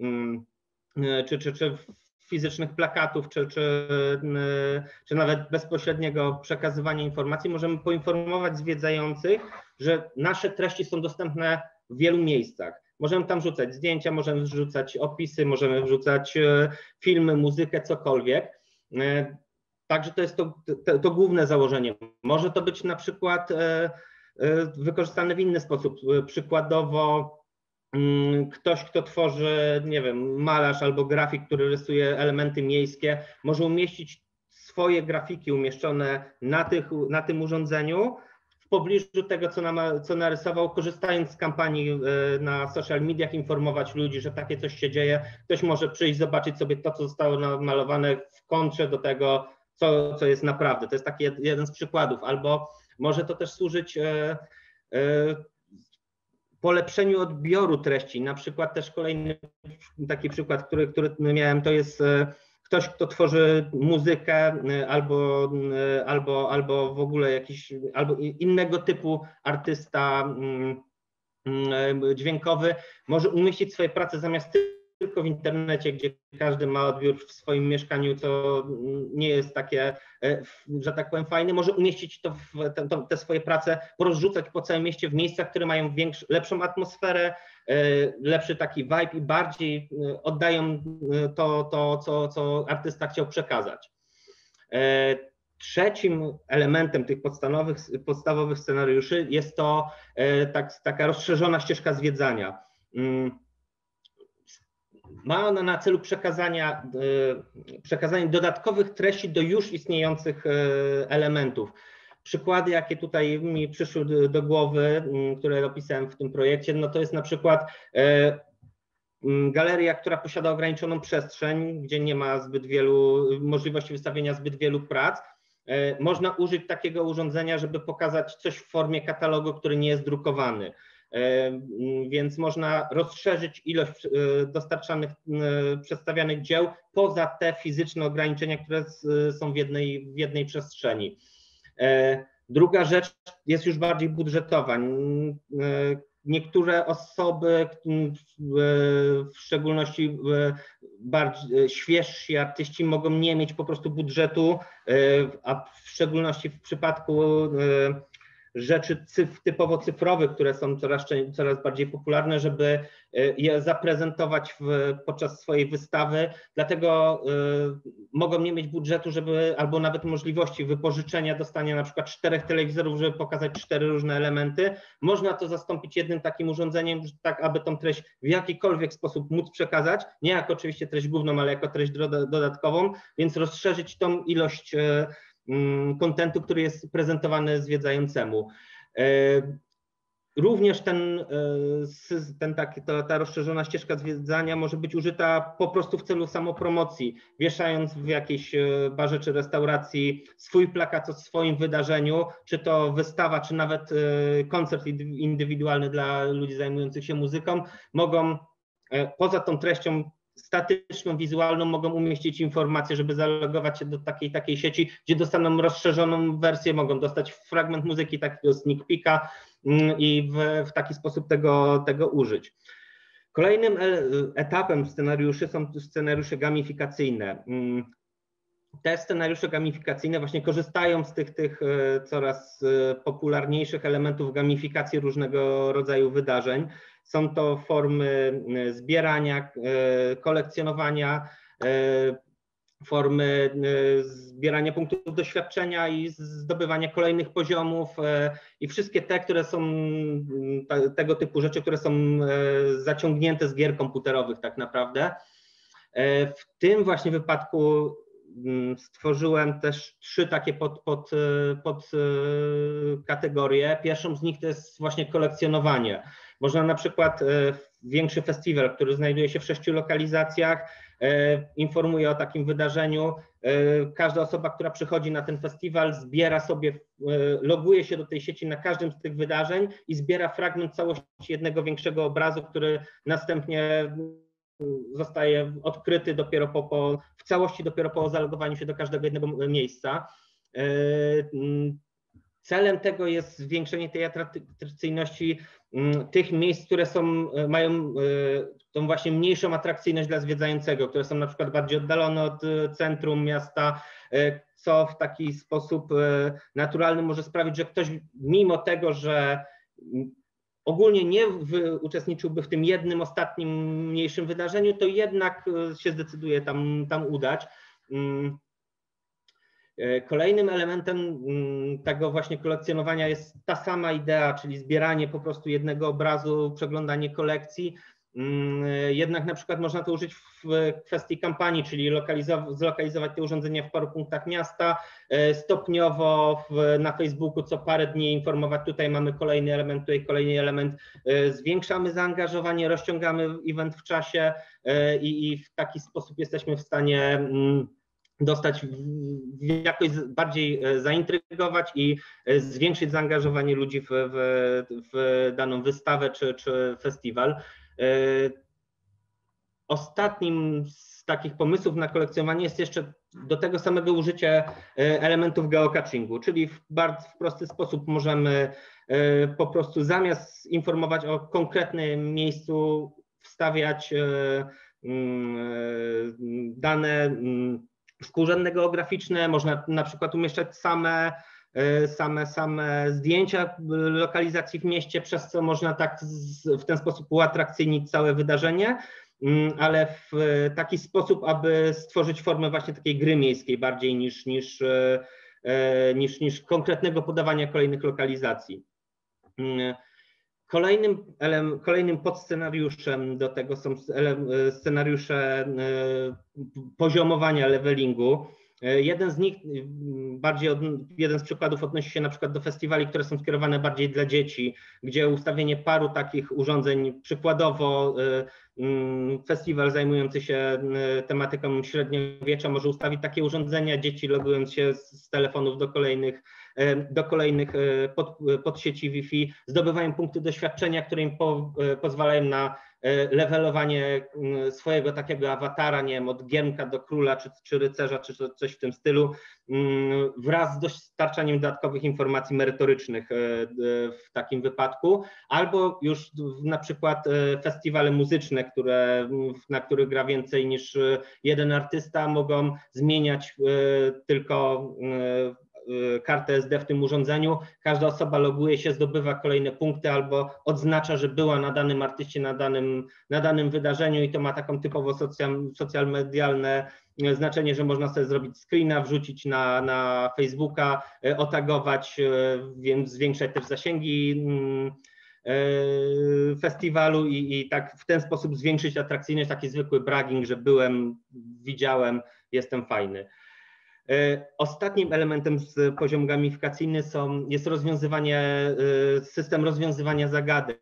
fizycznych plakatów, czy nawet bezpośredniego przekazywania informacji, możemy poinformować zwiedzających, że nasze treści są dostępne w wielu miejscach. Możemy tam wrzucać zdjęcia, możemy wrzucać opisy, możemy wrzucać filmy, muzykę, cokolwiek. Także to jest to główne założenie. Może to być na przykład wykorzystane w inny sposób. Przykładowo ktoś, kto tworzy, nie wiem, malarz albo grafik, który rysuje elementy miejskie, może umieścić swoje grafiki umieszczone na tym urządzeniu w pobliżu tego, co narysował, korzystając z kampanii na social mediach, informować ludzi, że takie coś się dzieje. Ktoś może przyjść, zobaczyć sobie to, co zostało namalowane w kontrze do tego, co jest naprawdę. To jest taki jeden z przykładów. Albo może to też służyć polepszeniu odbioru treści. Na przykład też kolejny taki przykład, który miałem, to jest ktoś, kto tworzy muzykę albo w ogóle albo innego typu artysta dźwiękowy może umieścić swoje prace zamiast tylko w internecie, gdzie każdy ma odbiór w swoim mieszkaniu, co nie jest takie, że tak powiem, fajne, może umieścić te swoje prace, porozrzucać po całym mieście w miejscach, które mają lepszą atmosferę, lepszy taki vibe i bardziej oddają to, co artysta chciał przekazać. Trzecim elementem tych podstawowych scenariuszy jest to taka rozszerzona ścieżka zwiedzania. Ma ona na celu przekazanie dodatkowych treści do już istniejących elementów. Przykłady, jakie tutaj mi przyszły do głowy, które opisałem w tym projekcie, no to jest na przykład galeria, która posiada ograniczoną przestrzeń, gdzie nie ma zbyt wielu możliwości wystawienia zbyt wielu prac. Można użyć takiego urządzenia, żeby pokazać coś w formie katalogu, który nie jest drukowany. Więc można rozszerzyć ilość dostarczanych, przedstawianych dzieł poza te fizyczne ograniczenia, które są w jednej przestrzeni. Druga rzecz jest już bardziej budżetowa. Niektóre osoby, w szczególności bardziej świeżsi artyści, mogą nie mieć po prostu budżetu, a w szczególności w przypadku rzeczy typowo cyfrowych, które są coraz bardziej popularne, żeby je zaprezentować podczas swojej wystawy. Dlatego mogą nie mieć budżetu, albo nawet możliwości wypożyczenia, dostania na przykład 4 telewizorów, żeby pokazać 4 różne elementy. Można to zastąpić jednym takim urządzeniem, tak aby tą treść w jakikolwiek sposób móc przekazać, nie jako oczywiście treść główną, ale jako treść dodatkową, więc rozszerzyć tą ilość kontentu, który jest prezentowany zwiedzającemu. Również ta rozszerzona ścieżka zwiedzania może być użyta po prostu w celu samopromocji, wieszając w jakiejś barze czy restauracji swój plakat o swoim wydarzeniu, czy to wystawa, czy nawet koncert indywidualny dla ludzi zajmujących się muzyką, mogą poza tą treścią statyczną, wizualną, mogą umieścić informacje, żeby zalogować się do takiej sieci, gdzie dostaną rozszerzoną wersję, mogą dostać fragment muzyki, takiego sneak peeka i w taki sposób tego użyć. Kolejnym etapem scenariuszy są scenariusze gamifikacyjne. Te scenariusze gamifikacyjne właśnie korzystają z tych coraz popularniejszych elementów gamifikacji różnego rodzaju wydarzeń. Są to formy zbierania, kolekcjonowania, formy zbierania punktów doświadczenia i zdobywania kolejnych poziomów i wszystkie te, które są tego typu rzeczy, które są zaciągnięte z gier komputerowych tak naprawdę. W tym właśnie wypadku stworzyłem też 3 takie podkategorie. Pierwszą z nich to jest właśnie kolekcjonowanie. Można na przykład większy festiwal, który znajduje się w 6 lokalizacjach, informuje o takim wydarzeniu. Każda osoba, która przychodzi na ten festiwal, zbiera sobie, loguje się do tej sieci na każdym z tych wydarzeń i zbiera fragment całości jednego większego obrazu, który następnie zostaje odkryty dopiero w całości dopiero po zalogowaniu się do każdego jednego miejsca. Celem tego jest zwiększenie tej atrakcyjności tych miejsc, które mają tą właśnie mniejszą atrakcyjność dla zwiedzającego, które są na przykład bardziej oddalone od centrum miasta, co w taki sposób naturalny może sprawić, że ktoś mimo tego, że ogólnie nie uczestniczyłby w tym jednym ostatnim mniejszym wydarzeniu, to jednak się zdecyduje tam udać. Kolejnym elementem tego właśnie kolekcjonowania jest ta sama idea, czyli zbieranie po prostu jednego obrazu, przeglądanie kolekcji. Jednak na przykład można to użyć w kwestii kampanii, czyli zlokalizować te urządzenia w paru punktach miasta, stopniowo na Facebooku co parę dni informować, tutaj mamy kolejny element, tutaj kolejny element, zwiększamy zaangażowanie, rozciągamy event w czasie i w taki sposób jesteśmy w stanie dostać, jakoś bardziej zaintrygować i zwiększyć zaangażowanie ludzi w daną wystawę czy festiwal. Ostatnim z takich pomysłów na kolekcjonowanie jest jeszcze do tego samego użycie elementów geocachingu, czyli w bardzo prosty sposób możemy po prostu zamiast informować o konkretnym miejscu, wstawiać dane współrzędne geograficzne, można na przykład umieszczać same zdjęcia lokalizacji w mieście, przez co można w ten sposób uatrakcyjnić całe wydarzenie, ale w taki sposób, aby stworzyć formę właśnie takiej gry miejskiej bardziej niż konkretnego podawania kolejnych lokalizacji. Kolejnym podscenariuszem do tego są scenariusze poziomowania levelingu. Jeden z przykładów odnosi się na przykład do festiwali, które są skierowane bardziej dla dzieci, gdzie ustawienie paru takich urządzeń, przykładowo festiwal zajmujący się tematyką średniowiecza może ustawić takie urządzenia, dzieci logując się z telefonów do kolejnych podsieci Wi-Fi, zdobywają punkty doświadczenia, które im pozwalają na levelowanie swojego takiego awatara, nie wiem, od giermka do króla, czy rycerza, czy coś w tym stylu, wraz z dostarczaniem dodatkowych informacji merytorycznych w takim wypadku, albo już na przykład festiwale muzyczne, na których gra więcej niż jeden artysta, mogą zmieniać tylko kartę SD w tym urządzeniu. Każda osoba loguje się, zdobywa kolejne punkty albo odznacza, że była na danym artyście, na danym wydarzeniu i to ma taką typowo social medialne znaczenie, że można sobie zrobić screena, wrzucić na Facebooka, otagować, więc zwiększać też zasięgi festiwalu i tak w ten sposób zwiększyć atrakcyjność, taki zwykły bragging, że byłem, widziałem, jestem fajny. Ostatnim elementem z poziomu gamifikacyjny jest system rozwiązywania zagadek,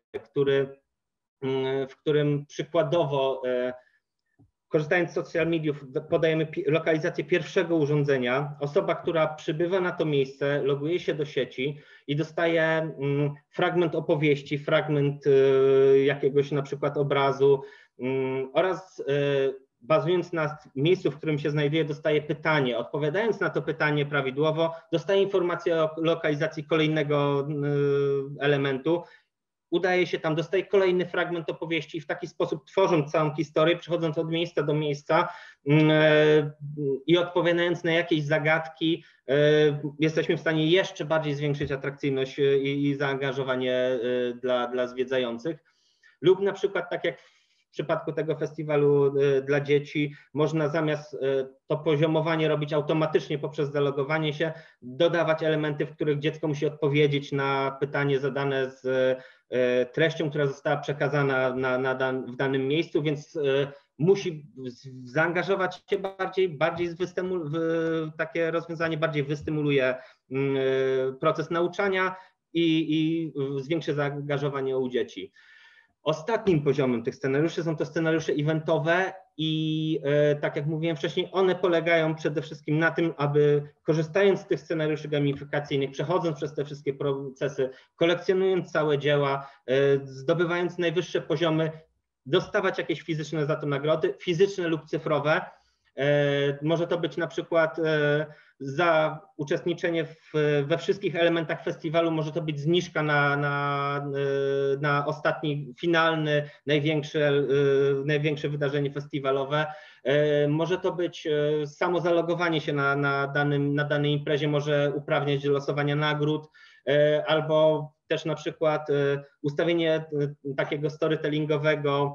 w którym przykładowo, korzystając z social mediów, podajemy lokalizację pierwszego urządzenia. Osoba, która przybywa na to miejsce, loguje się do sieci i dostaje fragment opowieści, fragment jakiegoś na przykład obrazu oraz bazując na miejscu, w którym się znajduje, dostaje pytanie. Odpowiadając na to pytanie prawidłowo, dostaje informację o lokalizacji kolejnego elementu. Udaje się tam, dostaje kolejny fragment opowieści i w taki sposób, tworząc całą historię, przechodząc od miejsca do miejsca i odpowiadając na jakieś zagadki, jesteśmy w stanie jeszcze bardziej zwiększyć atrakcyjność i zaangażowanie dla zwiedzających. Lub na przykład, tak jak w przypadku tego festiwalu dla dzieci, można zamiast to poziomowanie robić automatycznie poprzez zalogowanie się, dodawać elementy, w których dziecko musi odpowiedzieć na pytanie zadane z treścią, która została przekazana w danym miejscu, więc musi zaangażować się bardziej takie rozwiązanie bardziej wystymuluje proces nauczania i zwiększy zaangażowanie u dzieci. Ostatnim poziomem tych scenariuszy są to scenariusze eventowe i tak jak mówiłem wcześniej, one polegają przede wszystkim na tym, aby korzystając z tych scenariuszy gamifikacyjnych, przechodząc przez te wszystkie procesy, kolekcjonując całe dzieła, zdobywając najwyższe poziomy, dostawać jakieś fizyczne za to nagrody, fizyczne lub cyfrowe. Może to być na przykład za uczestniczenie we wszystkich elementach festiwalu, może to być zniżka na ostatni, finalny, największe wydarzenie festiwalowe. Może to być samo zalogowanie się na danej imprezie, może uprawniać do losowania nagród, albo też na przykład ustawienie takiego storytellingowego,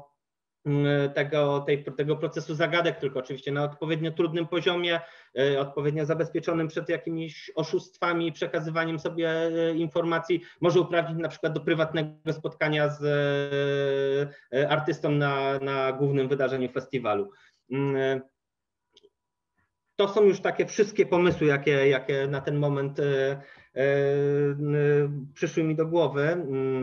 tego procesu zagadek, tylko oczywiście na odpowiednio trudnym poziomie, odpowiednio zabezpieczonym przed jakimiś oszustwami, przekazywaniem sobie informacji, może uprawnić na przykład do prywatnego spotkania z artystą na głównym wydarzeniu festiwalu. To są już takie wszystkie pomysły, jakie na ten moment przyszły mi do głowy.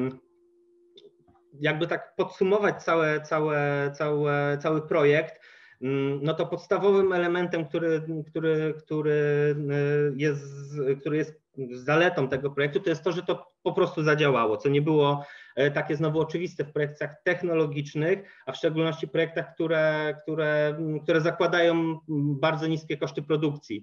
Jakby tak podsumować cały projekt, no to podstawowym elementem, który jest zaletą tego projektu, to jest to, że to po prostu zadziałało, co nie było takie znowu oczywiste w projektach technologicznych, a w szczególności projektach, które zakładają bardzo niskie koszty produkcji.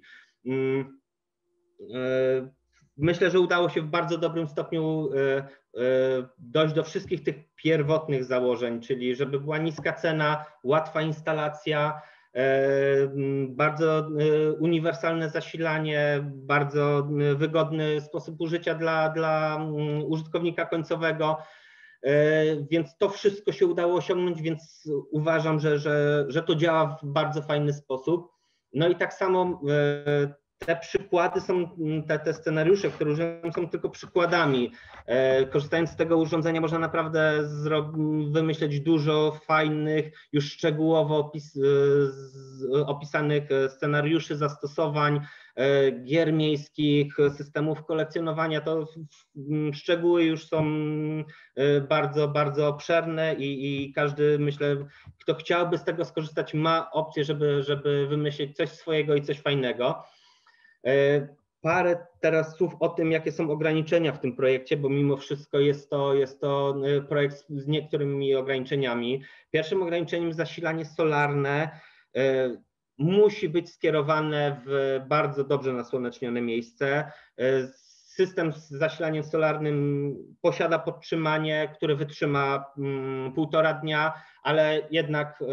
Myślę, że udało się w bardzo dobrym stopniu dojść do wszystkich tych pierwotnych założeń, czyli żeby była niska cena, łatwa instalacja, bardzo uniwersalne zasilanie, bardzo wygodny sposób użycia dla użytkownika końcowego, więc to wszystko się udało osiągnąć, więc uważam, że to działa w bardzo fajny sposób. No i tak samo te przykłady są, te scenariusze, które używam, są tylko przykładami. Korzystając z tego urządzenia można naprawdę wymyśleć dużo fajnych, już szczegółowo opisanych scenariuszy, zastosowań, gier miejskich, systemów kolekcjonowania. To szczegóły już są bardzo, bardzo obszerne i każdy, myślę, kto chciałby z tego skorzystać, ma opcję, żeby wymyślić coś swojego i coś fajnego. Parę teraz słów o tym, jakie są ograniczenia w tym projekcie, bo mimo wszystko jest to projekt z niektórymi ograniczeniami. Pierwszym ograniczeniem zasilanie solarne musi być skierowane w bardzo dobrze nasłonecznione miejsce. System z zasilaniem solarnym posiada podtrzymanie, które wytrzyma 1,5 dnia, ale jednak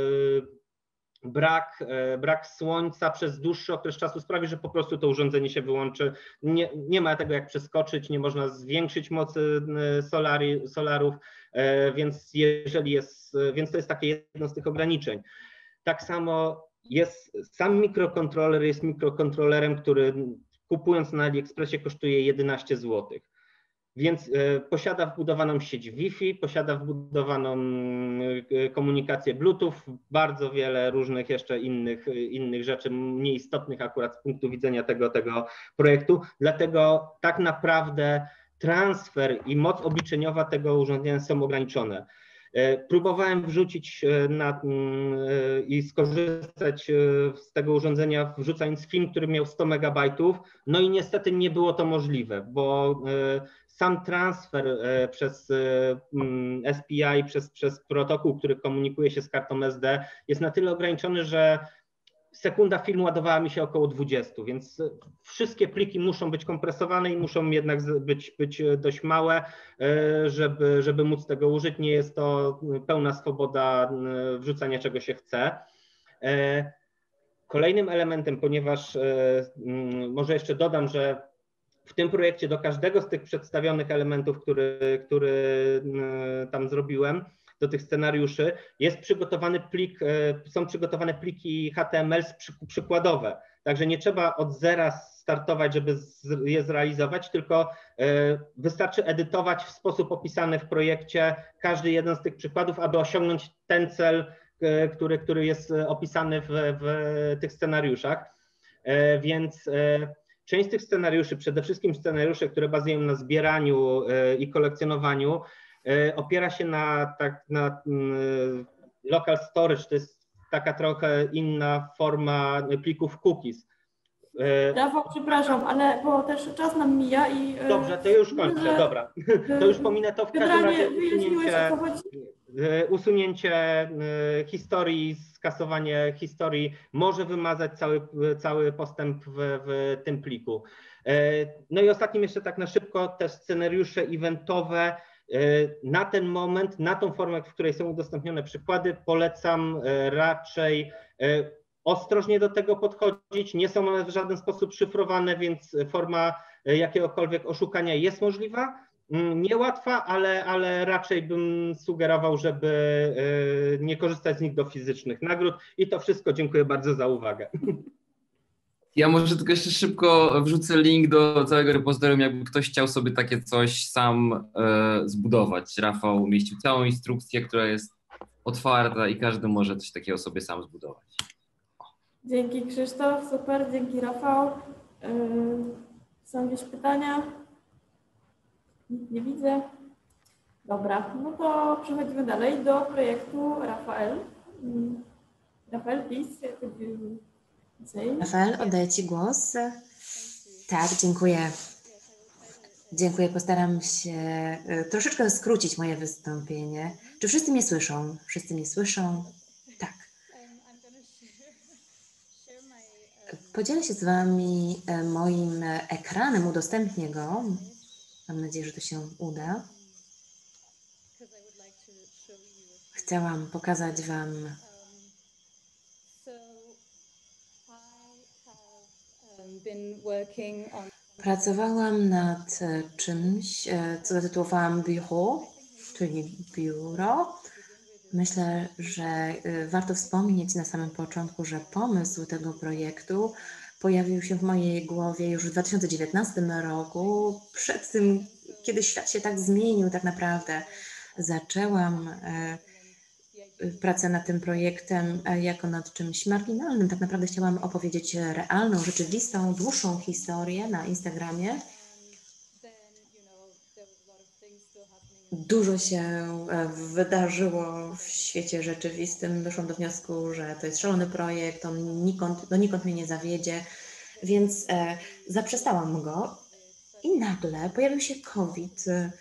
brak słońca przez dłuższy okres czasu sprawi, że po prostu to urządzenie się wyłączy. Nie ma tego jak przeskoczyć, nie można zwiększyć mocy solarów, więc to jest takie jedno z tych ograniczeń. Tak samo sam mikrokontroler jest mikrokontrolerem, który kupując na AliExpressie kosztuje 11 zł. Więc posiada wbudowaną sieć Wi-Fi, posiada wbudowaną komunikację Bluetooth, bardzo wiele różnych jeszcze innych rzeczy, mniej istotnych akurat z punktu widzenia tego projektu. Dlatego tak naprawdę transfer i moc obliczeniowa tego urządzenia są ograniczone. Próbowałem wrzucić i skorzystać z tego urządzenia, wrzucając film, który miał 100 MB, no i niestety nie było to możliwe, bo sam transfer przez SPI, przez protokół, który komunikuje się z kartą SD, jest na tyle ograniczony, że sekunda filmu ładowała mi się około 20, więc wszystkie pliki muszą być kompresowane i muszą jednak być dość małe, żeby móc tego użyć. Nie jest to pełna swoboda wrzucania czego się chce. Kolejnym elementem, ponieważ może jeszcze dodam, że w tym projekcie do każdego z tych przedstawionych elementów, który tam zrobiłem, do tych scenariuszy, jest przygotowany plik, są przygotowane pliki HTML przykładowe. Także nie trzeba od zera startować, żeby je zrealizować, tylko wystarczy edytować w sposób opisany w projekcie każdy jeden z tych przykładów, aby osiągnąć ten cel, który jest opisany w tych scenariuszach. Więc część z tych scenariuszy, przede wszystkim scenariusze, które bazują na zbieraniu i kolekcjonowaniu, opiera się na local storage, to jest taka trochę inna forma plików cookies. Rafał, przepraszam, ale bo też czas nam mija i... Dobrze, to już kończę, dobra. To już pominę to w każdym razie usunięcie historii, skasowanie historii może wymazać cały postęp w tym pliku. No i ostatnim jeszcze tak na szybko, te scenariusze eventowe. Na ten moment, na tą formę, w której są udostępnione przykłady, polecam raczej ostrożnie do tego podchodzić. Nie są one w żaden sposób szyfrowane, więc forma jakiegokolwiek oszukania jest możliwa. Niełatwa, ale raczej bym sugerował, żeby nie korzystać z nich do fizycznych nagród. I to wszystko. Dziękuję bardzo za uwagę. Ja może tylko jeszcze szybko wrzucę link do całego repozytorium, jakby ktoś chciał sobie takie coś sam zbudować. Rafał umieścił całą instrukcję, która jest otwarta i każdy może coś takiego sobie sam zbudować. Dzięki Krzysztof, super, dzięki Rafał. Są jakieś pytania? Nie widzę. Dobra, no to przechodzimy dalej do projektu Rafael. Rafael, please, could you say? Rafael, oddaję Ci głos. Tak, dziękuję. Dziękuję, postaram się troszeczkę skrócić moje wystąpienie. Czy wszyscy mnie słyszą? Wszyscy mnie słyszą? Tak. Podzielę się z Wami moim ekranem, udostępnię go. Mam nadzieję, że to się uda. Chciałam pokazać Wam Pracowałam nad czymś, co zatytułowałam Bureau, czyli biuro. Myślę, że warto wspomnieć na samym początku, że pomysł tego projektu pojawił się w mojej głowie już w 2019 roku, przed tym, kiedy świat się tak zmienił tak naprawdę. Zaczęłam pracę nad tym projektem jako nad czymś marginalnym. Tak naprawdę chciałam opowiedzieć realną, rzeczywistą, dłuższą historię na Instagramie. Dużo się wydarzyło w świecie rzeczywistym. Doszłam do wniosku, że to jest szalony projekt, on donikąd mnie nie zawiedzie, więc zaprzestałam go i nagle pojawił się COVID.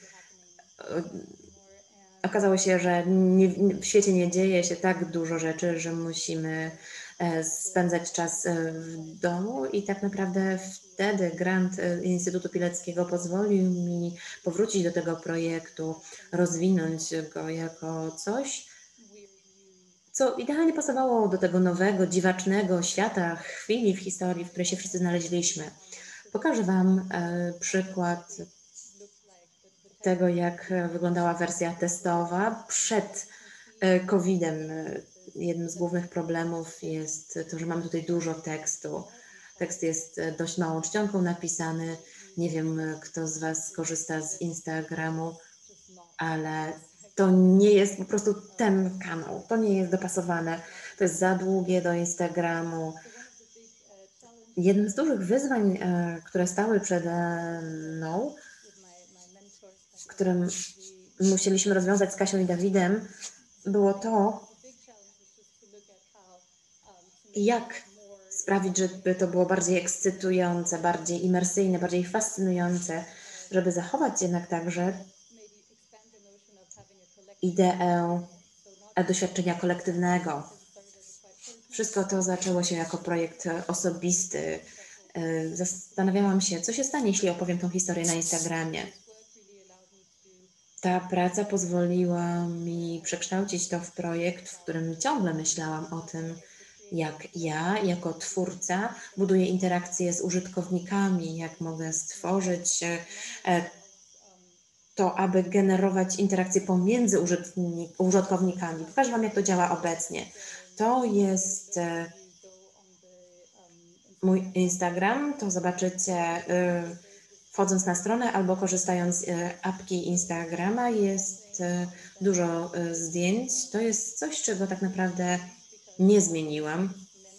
Okazało się, że w świecie nie dzieje się tak dużo rzeczy, że musimy spędzać czas w domu i tak naprawdę wtedy grant Instytutu Pileckiego pozwolił mi powrócić do tego projektu, rozwinąć go jako coś, co idealnie pasowało do tego nowego, dziwacznego świata, chwili w historii, w której się wszyscy znaleźliśmy. Pokażę Wam przykład tego, jak wyglądała wersja testowa przed COVID-em. Jednym z głównych problemów jest to, że mamy tutaj dużo tekstu. Tekst jest dość małą czcionką napisany Nie wiem, kto z Was korzysta z Instagramu, ale to nie jest po prostu ten kanał, to nie jest dopasowane, to jest za długie do Instagramu. Jednym z dużych wyzwań, które stały przede mną, którym musieliśmy rozwiązać z Kasią i Dawidem, było to, jak sprawić, żeby to było bardziej ekscytujące, bardziej imersyjne, bardziej fascynujące, żeby zachować jednak także ideę doświadczenia kolektywnego. Wszystko to zaczęło się jako projekt osobisty. Zastanawiałam się, co się stanie, jeśli opowiem tą historię na Instagramie. Ta praca pozwoliła mi przekształcić to w projekt, w którym ciągle myślałam o tym, jak ja, jako twórca, buduję interakcje z użytkownikami, jak mogę stworzyć to, aby generować interakcje pomiędzy użytkownikami. Pokażę Wam, jak to działa obecnie. To jest mój Instagram, to zobaczycie wchodząc na stronę albo korzystając z apki Instagrama. Jest dużo zdjęć. To jest coś, czego tak naprawdę nie zmieniłam.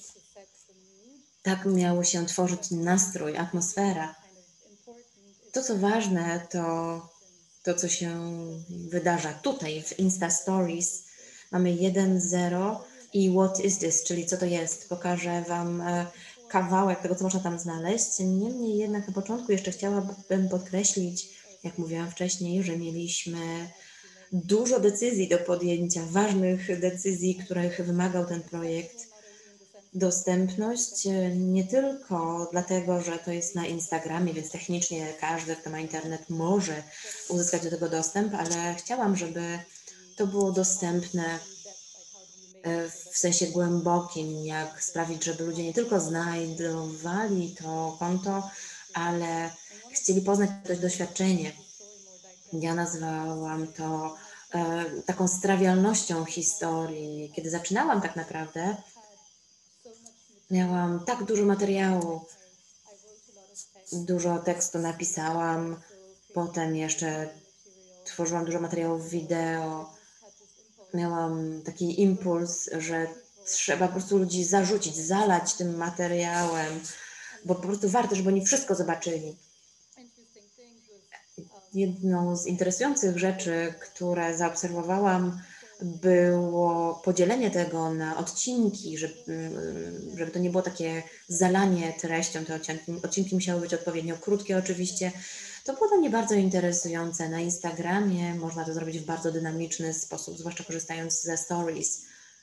Tak miało się tworzyć nastrój, atmosfera. To, co ważne, to, co się wydarza tutaj w Insta Stories. Mamy 1.0 i what is this, czyli co to jest. Pokażę Wam kawałek tego, co można tam znaleźć. Niemniej jednak na początku jeszcze chciałabym podkreślić, jak mówiłam wcześniej, że mieliśmy dużo decyzji do podjęcia, ważnych decyzji, których wymagał ten projekt. Dostępność nie tylko dlatego, że to jest na Instagramie, więc technicznie każdy, kto ma internet, może uzyskać do tego dostęp, ale chciałam, żeby to było dostępne w sensie głębokim, jak sprawić, żeby ludzie nie tylko znajdowali to konto, ale chcieli poznać to doświadczenie. Ja nazwałam to taką strawialnością historii. Kiedy zaczynałam tak naprawdę, miałam tak dużo materiału, dużo tekstu napisałam, potem jeszcze tworzyłam dużo materiałów wideo. Miałam taki impuls, że trzeba po prostu ludzi zarzucić, zalać tym materiałem, bo po prostu warto, żeby oni wszystko zobaczyli. Jedną z interesujących rzeczy, które zaobserwowałam, było podzielenie tego na odcinki, żeby to nie było takie zalanie treścią. Te odcinki musiały być odpowiednio krótkie oczywiście. To było dla mnie bardzo interesujące. Na Instagramie można to zrobić w bardzo dynamiczny sposób, zwłaszcza korzystając ze stories.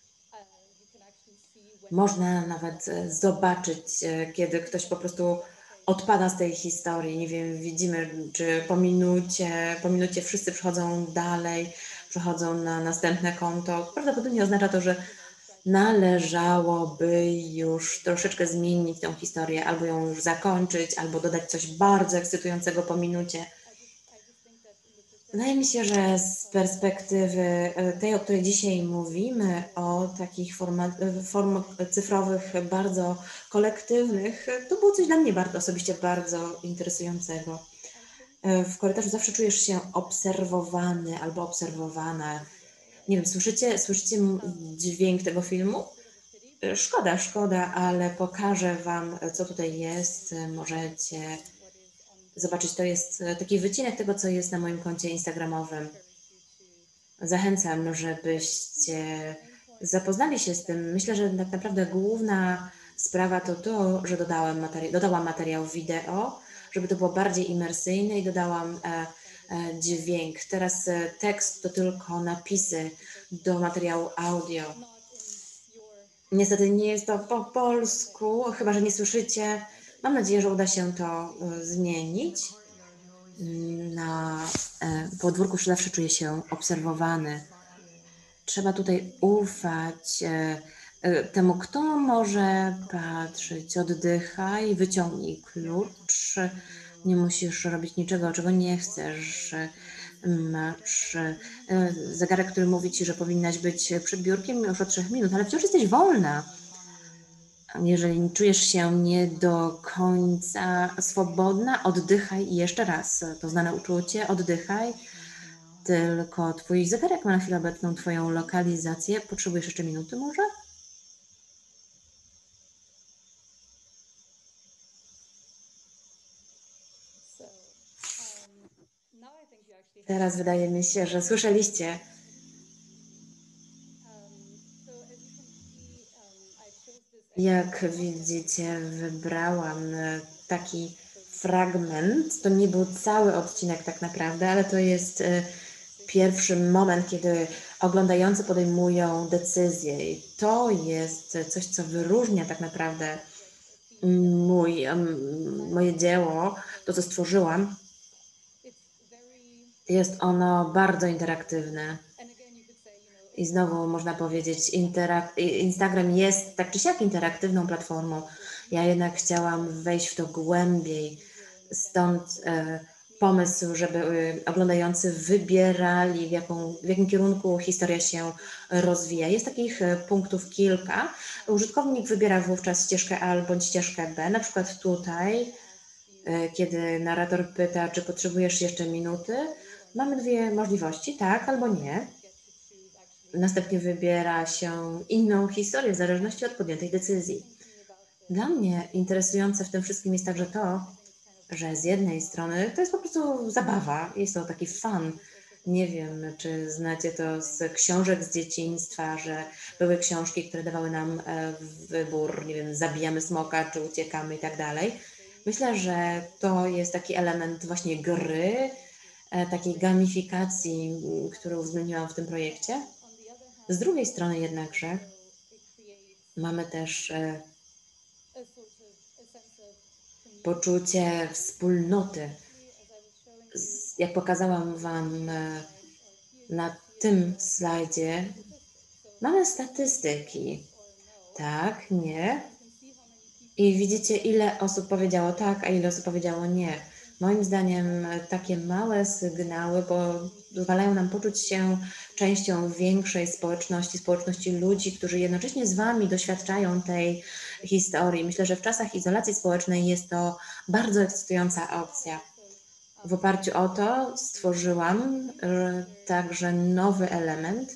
Można nawet zobaczyć, kiedy ktoś po prostu odpada z tej historii. Nie wiem, widzimy, czy po minucie wszyscy przechodzą dalej, przechodzą na następne konto. Prawdopodobnie oznacza to, że należałoby już troszeczkę zmienić tę historię, albo ją już zakończyć, albo dodać coś bardzo ekscytującego po minucie. Wydaje mi się, że z perspektywy tej, o której dzisiaj mówimy, o takich formach cyfrowych bardzo kolektywnych, to było coś dla mnie osobiście bardzo interesującego. W korytarzu zawsze czujesz się obserwowany albo obserwowana. Nie wiem, słyszycie dźwięk tego filmu? Szkoda, ale pokażę Wam, co tutaj jest. Możecie zobaczyć, to jest taki wycinek tego, co jest na moim koncie instagramowym. Zachęcam, żebyście zapoznali się z tym. Myślę, że tak naprawdę główna sprawa to to, że dodałam materiał wideo, żeby to było bardziej imersyjne i dodałam dźwięk. Teraz tekst to tylko napisy do materiału audio. Niestety nie jest to po polsku, chyba że nie słyszycie. Mam nadzieję, że uda się to zmienić. Na podwórku zawsze czuję się obserwowany. Trzeba tutaj ufać temu, kto może patrzeć. Oddychaj, wyciągnij klucz. Nie musisz robić niczego, czego nie chcesz. Masz zegarek, który mówi Ci, że powinnaś być przed biurkiem już od 3 minut, ale wciąż jesteś wolna. Jeżeli czujesz się nie do końca swobodna, oddychaj jeszcze raz. To znane uczucie, oddychaj. Tylko twój zegarek ma na chwilę obecną twoją lokalizację. Potrzebujesz jeszcze minuty może? Teraz wydaje mi się, że słyszeliście. Jak widzicie, wybrałam taki fragment. To nie był cały odcinek tak naprawdę, ale to jest pierwszy moment, kiedy oglądający podejmują decyzję. I to jest coś, co wyróżnia tak naprawdę moje dzieło, to co stworzyłam. Jest ono bardzo interaktywne. I znowu można powiedzieć, Instagram jest tak czy siak interaktywną platformą. Ja jednak chciałam wejść w to głębiej. Stąd pomysł, żeby oglądający wybierali, w jakim kierunku historia się rozwija. Jest takich punktów kilka. Użytkownik wybiera wówczas ścieżkę A bądź ścieżkę B. Na przykład tutaj, kiedy narrator pyta, czy potrzebujesz jeszcze minuty, mamy dwie możliwości, tak albo nie. Następnie wybiera się inną historię w zależności od podjętej decyzji. Dla mnie interesujące w tym wszystkim jest także to, że z jednej strony to jest po prostu zabawa, jest to taki fun. Nie wiem, czy znacie to z książek z dzieciństwa, że były książki, które dawały nam wybór, nie wiem, zabijamy smoka, czy uciekamy i tak dalej. Myślę, że to jest taki element właśnie gry, takiej gamifikacji, którą uwzględniłam w tym projekcie. Z drugiej strony jednakże mamy też poczucie wspólnoty. Jak pokazałam Wam na tym slajdzie, mamy statystyki. Tak, nie. I widzicie, ile osób powiedziało tak, a ile osób powiedziało nie. Moim zdaniem takie małe sygnały pozwalają nam poczuć się częścią większej społeczności ludzi, którzy jednocześnie z Wami doświadczają tej historii. Myślę, że w czasach izolacji społecznej jest to bardzo ekscytująca opcja. W oparciu o to stworzyłam także nowy element.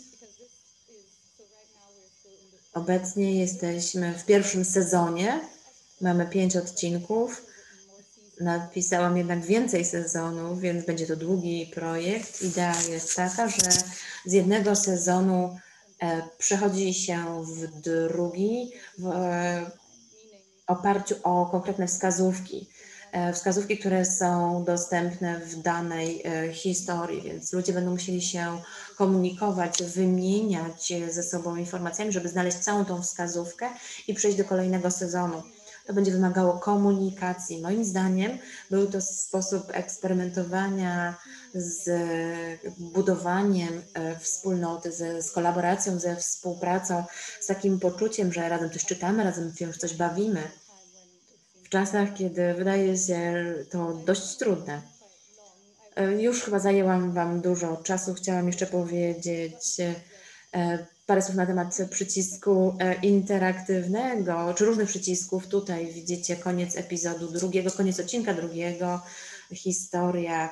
Obecnie jesteśmy w pierwszym sezonie, mamy 5 odcinków. Napisałam jednak więcej sezonów, więc będzie to długi projekt. Idea jest taka, że z jednego sezonu przechodzi się w drugi w oparciu o konkretne wskazówki. Wskazówki, które są dostępne w danej historii, więc ludzie będą musieli się komunikować, wymieniać ze sobą informacjami, żeby znaleźć całą tą wskazówkę i przejść do kolejnego sezonu. To będzie wymagało komunikacji. Moim zdaniem był to sposób eksperymentowania z budowaniem wspólnoty, z kolaboracją, ze współpracą, z takim poczuciem, że razem coś czytamy, razem się w coś bawimy. W czasach, kiedy wydaje się to dość trudne. Już chyba zajęłam Wam dużo czasu. Chciałam jeszcze powiedzieć parę słów na temat przycisku interaktywnego, czy różnych przycisków. Tutaj widzicie koniec epizodu drugiego, koniec odcinka drugiego. Historia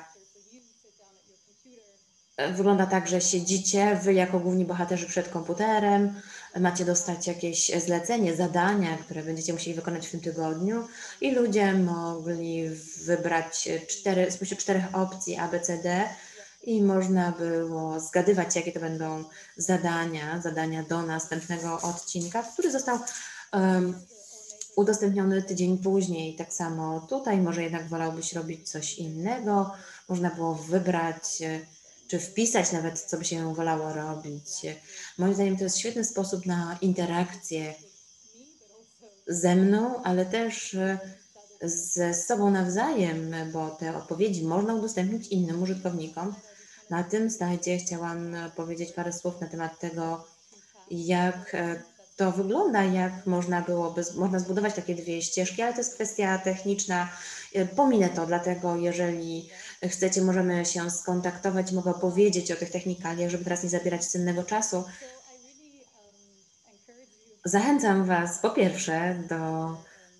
wygląda tak, że siedzicie Wy jako główni bohaterzy przed komputerem, macie dostać jakieś zlecenie, zadania, które będziecie musieli wykonać w tym tygodniu i ludzie mogli wybrać spośród 4 opcji A, B, C, D i można było zgadywać, jakie to będą zadania do następnego odcinka, który został udostępniony tydzień później. Tak samo tutaj, może jednak wolałbyś robić coś innego, można było wybrać czy wpisać nawet, co by się wolało robić. Moim zdaniem to jest świetny sposób na interakcję ze mną, ale też ze sobą nawzajem, bo te odpowiedzi można udostępnić innym użytkownikom. Na tym slajdzie chciałam powiedzieć parę słów na temat tego, jak to wygląda, jak można zbudować takie 2 ścieżki, ale to jest kwestia techniczna. Pominę to, dlatego jeżeli chcecie, możemy się skontaktować, mogę opowiedzieć o tych technikaliach, żeby teraz nie zabierać cennego czu. zachęcam Was po pierwsze do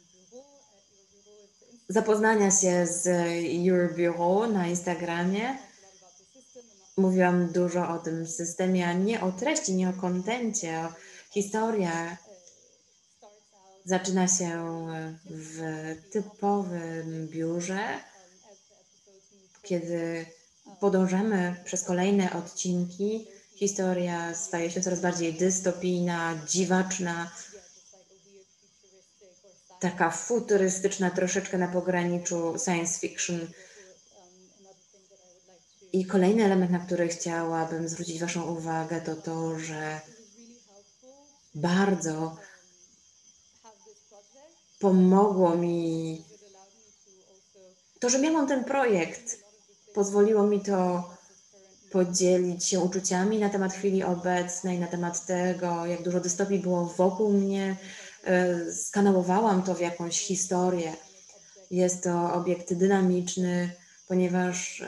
zapoznania się z Your Bureau na Instagramie. Mówiłam dużo o tym systemie, a nie o treści, nie o kontencie, o historia. Zaczyna się w typowym biurze, kiedy podążamy przez kolejne odcinki. Historia staje się coraz bardziej dystopijna, dziwaczna, taka futurystyczna, troszeczkę na pograniczu science fiction. I kolejny element, na który chciałabym zwrócić Waszą uwagę, to to, że bardzo pomogło mi to, że miałam ten projekt. Pozwoliło mi to podzielić się uczuciami na temat chwili obecnej, na temat tego, jak dużo dystopii było wokół mnie. Skanałowałam to w jakąś historię. Jest to obiekt dynamiczny, ponieważ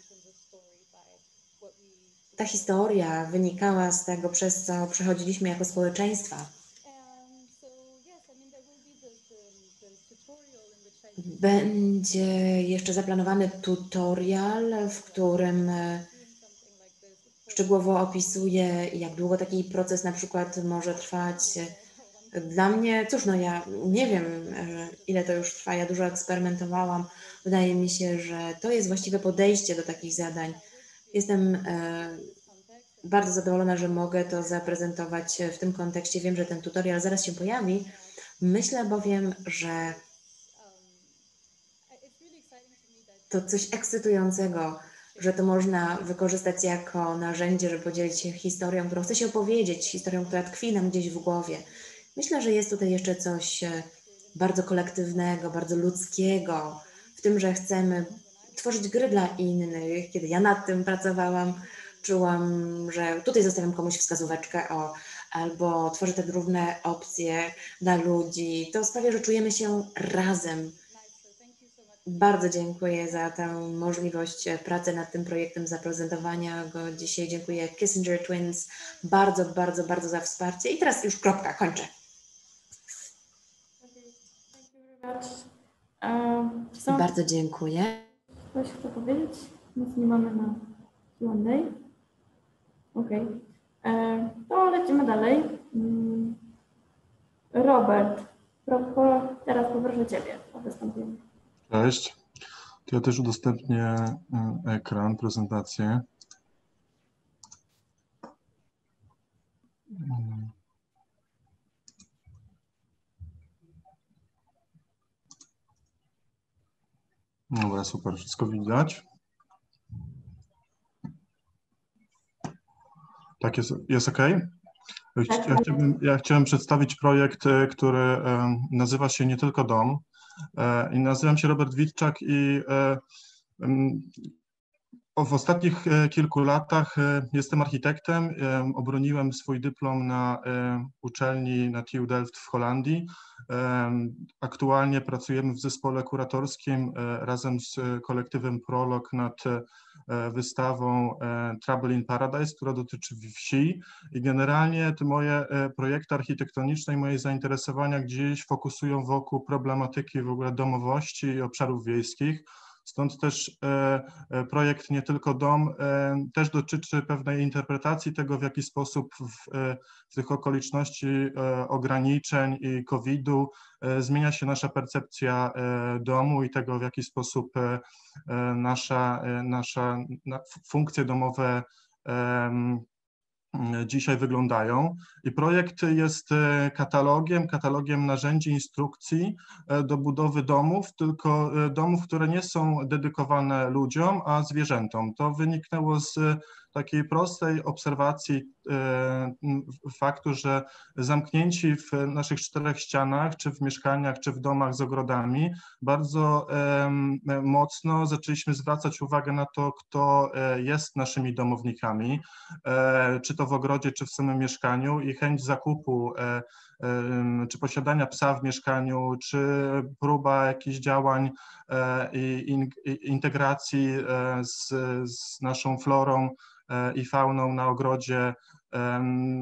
ta historia wynikała z tego, przez co przechodziliśmy jako społeczeństwa. Będzie jeszcze zaplanowany tutorial, w którym szczegółowo opisuję, jak długo taki proces na przykład może trwać. Dla mnie, cóż, no ja nie wiem, ile to już trwa, ja dużo eksperymentowałam. Wydaje mi się, że to jest właściwe podejście do takich zadań. Jestem bardzo zadowolona, że mogę to zaprezentować w tym kontekście. Wiem, że ten tutorial zaraz się pojawi. Myślę bowiem, że to coś ekscytującego, że to można wykorzystać jako narzędzie, żeby podzielić się historią, którą chcę się opowiedzieć, historią, która tkwi nam gdzieś w głowie. Myślę, że jest tutaj jeszcze coś bardzo kolektywnego, bardzo ludzkiego w tym, że chcemy tworzyć gry dla innych. Kiedy ja nad tym pracowałam, czułam, że tutaj zostawiam komuś wskazóweczkę, albo tworzę te równe opcje dla ludzi. To sprawia, że czujemy się razem. Bardzo dziękuję za tę możliwość pracy nad tym projektem, zaprezentowania go dzisiaj. Dziękuję Kissinger Twins bardzo, bardzo, bardzo za wsparcie. I teraz już kropka, kończę. Bardzo dziękuję. Ktoś chce powiedzieć? Nic nie mamy na Q&A. Okej. To lecimy dalej. Robert, teraz poproszę Ciebie o wystąpienie. Cześć. To ja też udostępnię ekran, prezentację. Dobra, super, wszystko widać. Tak, jest OK? Ja chciałem przedstawić projekt, który nazywa się Nie Tylko Dom. I nazywam się Robert Witczak i w ostatnich kilku latach jestem architektem. Obroniłem swój dyplom na uczelni na TU Delft w Holandii. Aktualnie pracujemy w zespole kuratorskim razem z kolektywem Prolog nad wystawą Trouble in Paradise, która dotyczy wsi. I generalnie te moje projekty architektoniczne i moje zainteresowania gdzieś fokusują wokół problematyki w ogóle domowości i obszarów wiejskich. Stąd też projekt Nie Tylko Dom też dotyczy pewnej interpretacji tego, w jaki sposób w tych okoliczności ograniczeń i COVID-u zmienia się nasza percepcja domu i tego, w jaki sposób nasze funkcje domowe dzisiaj wyglądają. I projekt jest katalogiem narzędzi, instrukcji do budowy domów, tylko domów, które nie są dedykowane ludziom, a zwierzętom. To wyniknęło z takiej prostej obserwacji faktu, że zamknięci w naszych czterech ścianach, czy w mieszkaniach, czy w domach z ogrodami, bardzo mocno zaczęliśmy zwracać uwagę na to, kto jest naszymi domownikami, czy to w ogrodzie, czy w samym mieszkaniu, i chęć zakupu, czy posiadania psa w mieszkaniu, czy próba jakichś działań i integracji z naszą florą i fauną na ogrodzie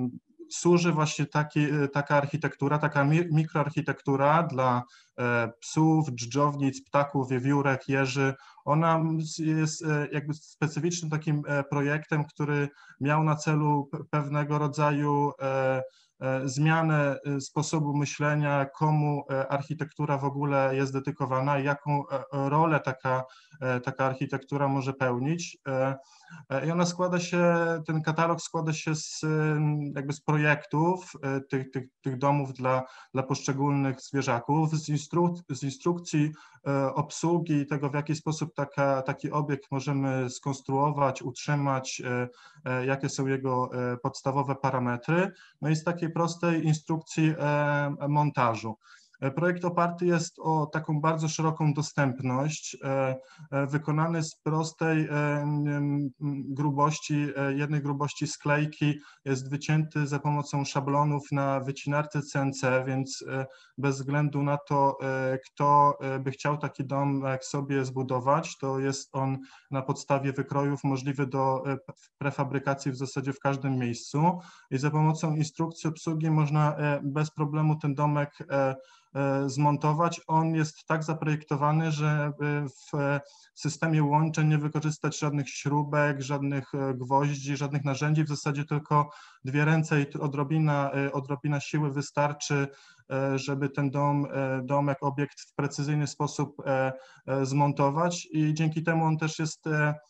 służy właśnie taka architektura, taka mikroarchitektura dla psów, dżdżownic, ptaków, wiewiórek, jeży. Ona jest jakby specyficznym takim projektem, który miał na celu pewnego rodzaju zmianę sposobu myślenia, komu architektura w ogóle jest dedykowana i jaką rolę taka architektura może pełnić. I ona ten katalog składa się jakby z projektów tych domów dla poszczególnych zwierzaków, z instrukcji obsługi i tego, w jaki sposób taki obiekt możemy skonstruować, utrzymać, jakie są jego podstawowe parametry, no i z takiej prostej instrukcji montażu. Projekt oparty jest o taką bardzo szeroką dostępność, wykonany z prostej grubości, jednej grubości sklejki, jest wycięty za pomocą szablonów na wycinarce CNC, więc bez względu na to, kto by chciał taki domek sobie zbudować, to jest on na podstawie wykrojów możliwy do prefabrykacji w zasadzie w każdym miejscu i za pomocą instrukcji obsługi można bez problemu ten domek zmontować. On jest tak zaprojektowany, żeby w systemie łączeń nie wykorzystać żadnych śrubek, żadnych gwoździ, żadnych narzędzi, w zasadzie tylko dwie ręce i odrobina siły wystarczy, żeby ten domek, obiekt w precyzyjny sposób zmontować i dzięki temu on też jest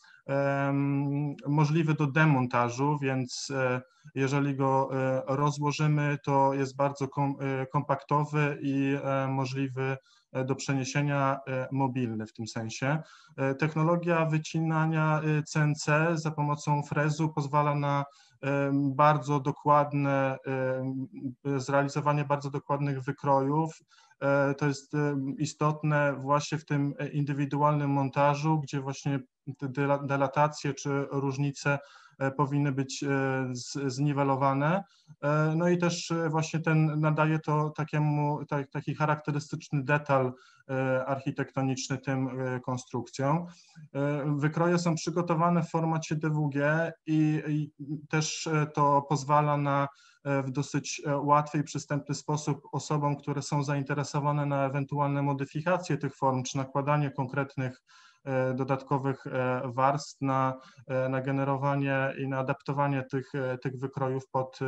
możliwy do demontażu, więc jeżeli go rozłożymy, to jest bardzo kompaktowy i możliwy do przeniesienia, mobilny w tym sensie. Technologia wycinania CNC za pomocą frezu pozwala na bardzo dokładne zrealizowanie bardzo dokładnych wykrojów. To jest istotne właśnie w tym indywidualnym montażu, gdzie właśnie te delatacje czy różnice powinny być zniwelowane. No i też właśnie nadaje to taki charakterystyczny detal architektoniczny tym konstrukcjom. Wykroje są przygotowane w formacie DWG i też to pozwala na w dosyć łatwy i przystępny sposób osobom, które są zainteresowane na ewentualne modyfikacje tych form, czy nakładanie konkretnych dodatkowych warstw na generowanie i na adaptowanie tych wykrojów pod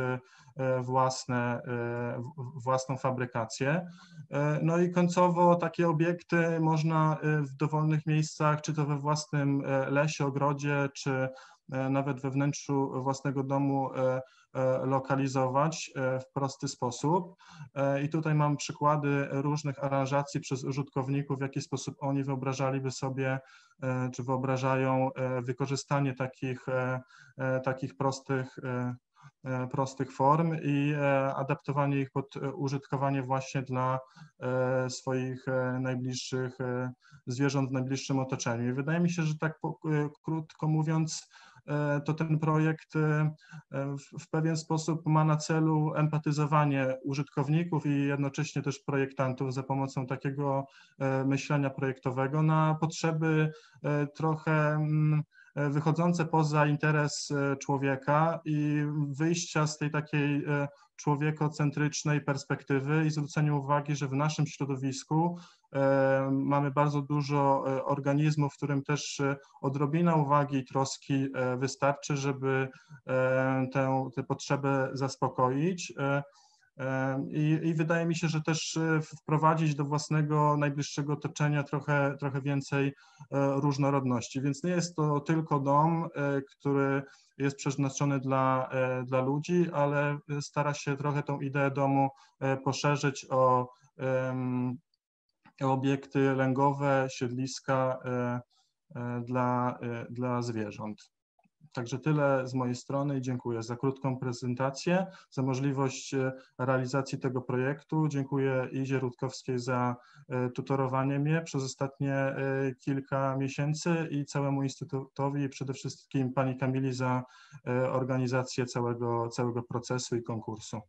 własną fabrykację. No i końcowo takie obiekty można w dowolnych miejscach, czy to we własnym lesie, ogrodzie, czy nawet we wnętrzu własnego domu lokalizować w prosty sposób. I tutaj mam przykłady różnych aranżacji przez użytkowników, w jaki sposób oni wyobrażaliby sobie, czy wyobrażają wykorzystanie takich prostych form i adaptowanie ich pod użytkowanie właśnie dla swoich najbliższych zwierząt w najbliższym otoczeniu. I wydaje mi się, że tak krótko mówiąc, to ten projekt w pewien sposób ma na celu empatyzowanie użytkowników i jednocześnie też projektantów za pomocą takiego myślenia projektowego na potrzeby trochę wychodzące poza interes człowieka i wyjścia z tej takiej człowiekocentrycznej perspektywy i zwrócenia uwagi, że w naszym środowisku mamy bardzo dużo organizmów, w którym też odrobina uwagi i troski wystarczy, żeby tę potrzebę zaspokoić. I wydaje mi się, że też wprowadzić do własnego najbliższego otoczenia trochę więcej różnorodności. Więc nie jest to tylko dom, który jest przeznaczony dla ludzi, ale stara się trochę tą ideę domu poszerzyć o obiekty lęgowe, siedliska dla zwierząt. Także tyle z mojej strony i dziękuję za krótką prezentację, za możliwość realizacji tego projektu. Dziękuję Izie Rutkowskiej za tutorowanie mnie przez ostatnie kilka miesięcy i całemu Instytutowi i przede wszystkim pani Kamili za organizację całego procesu i konkursu.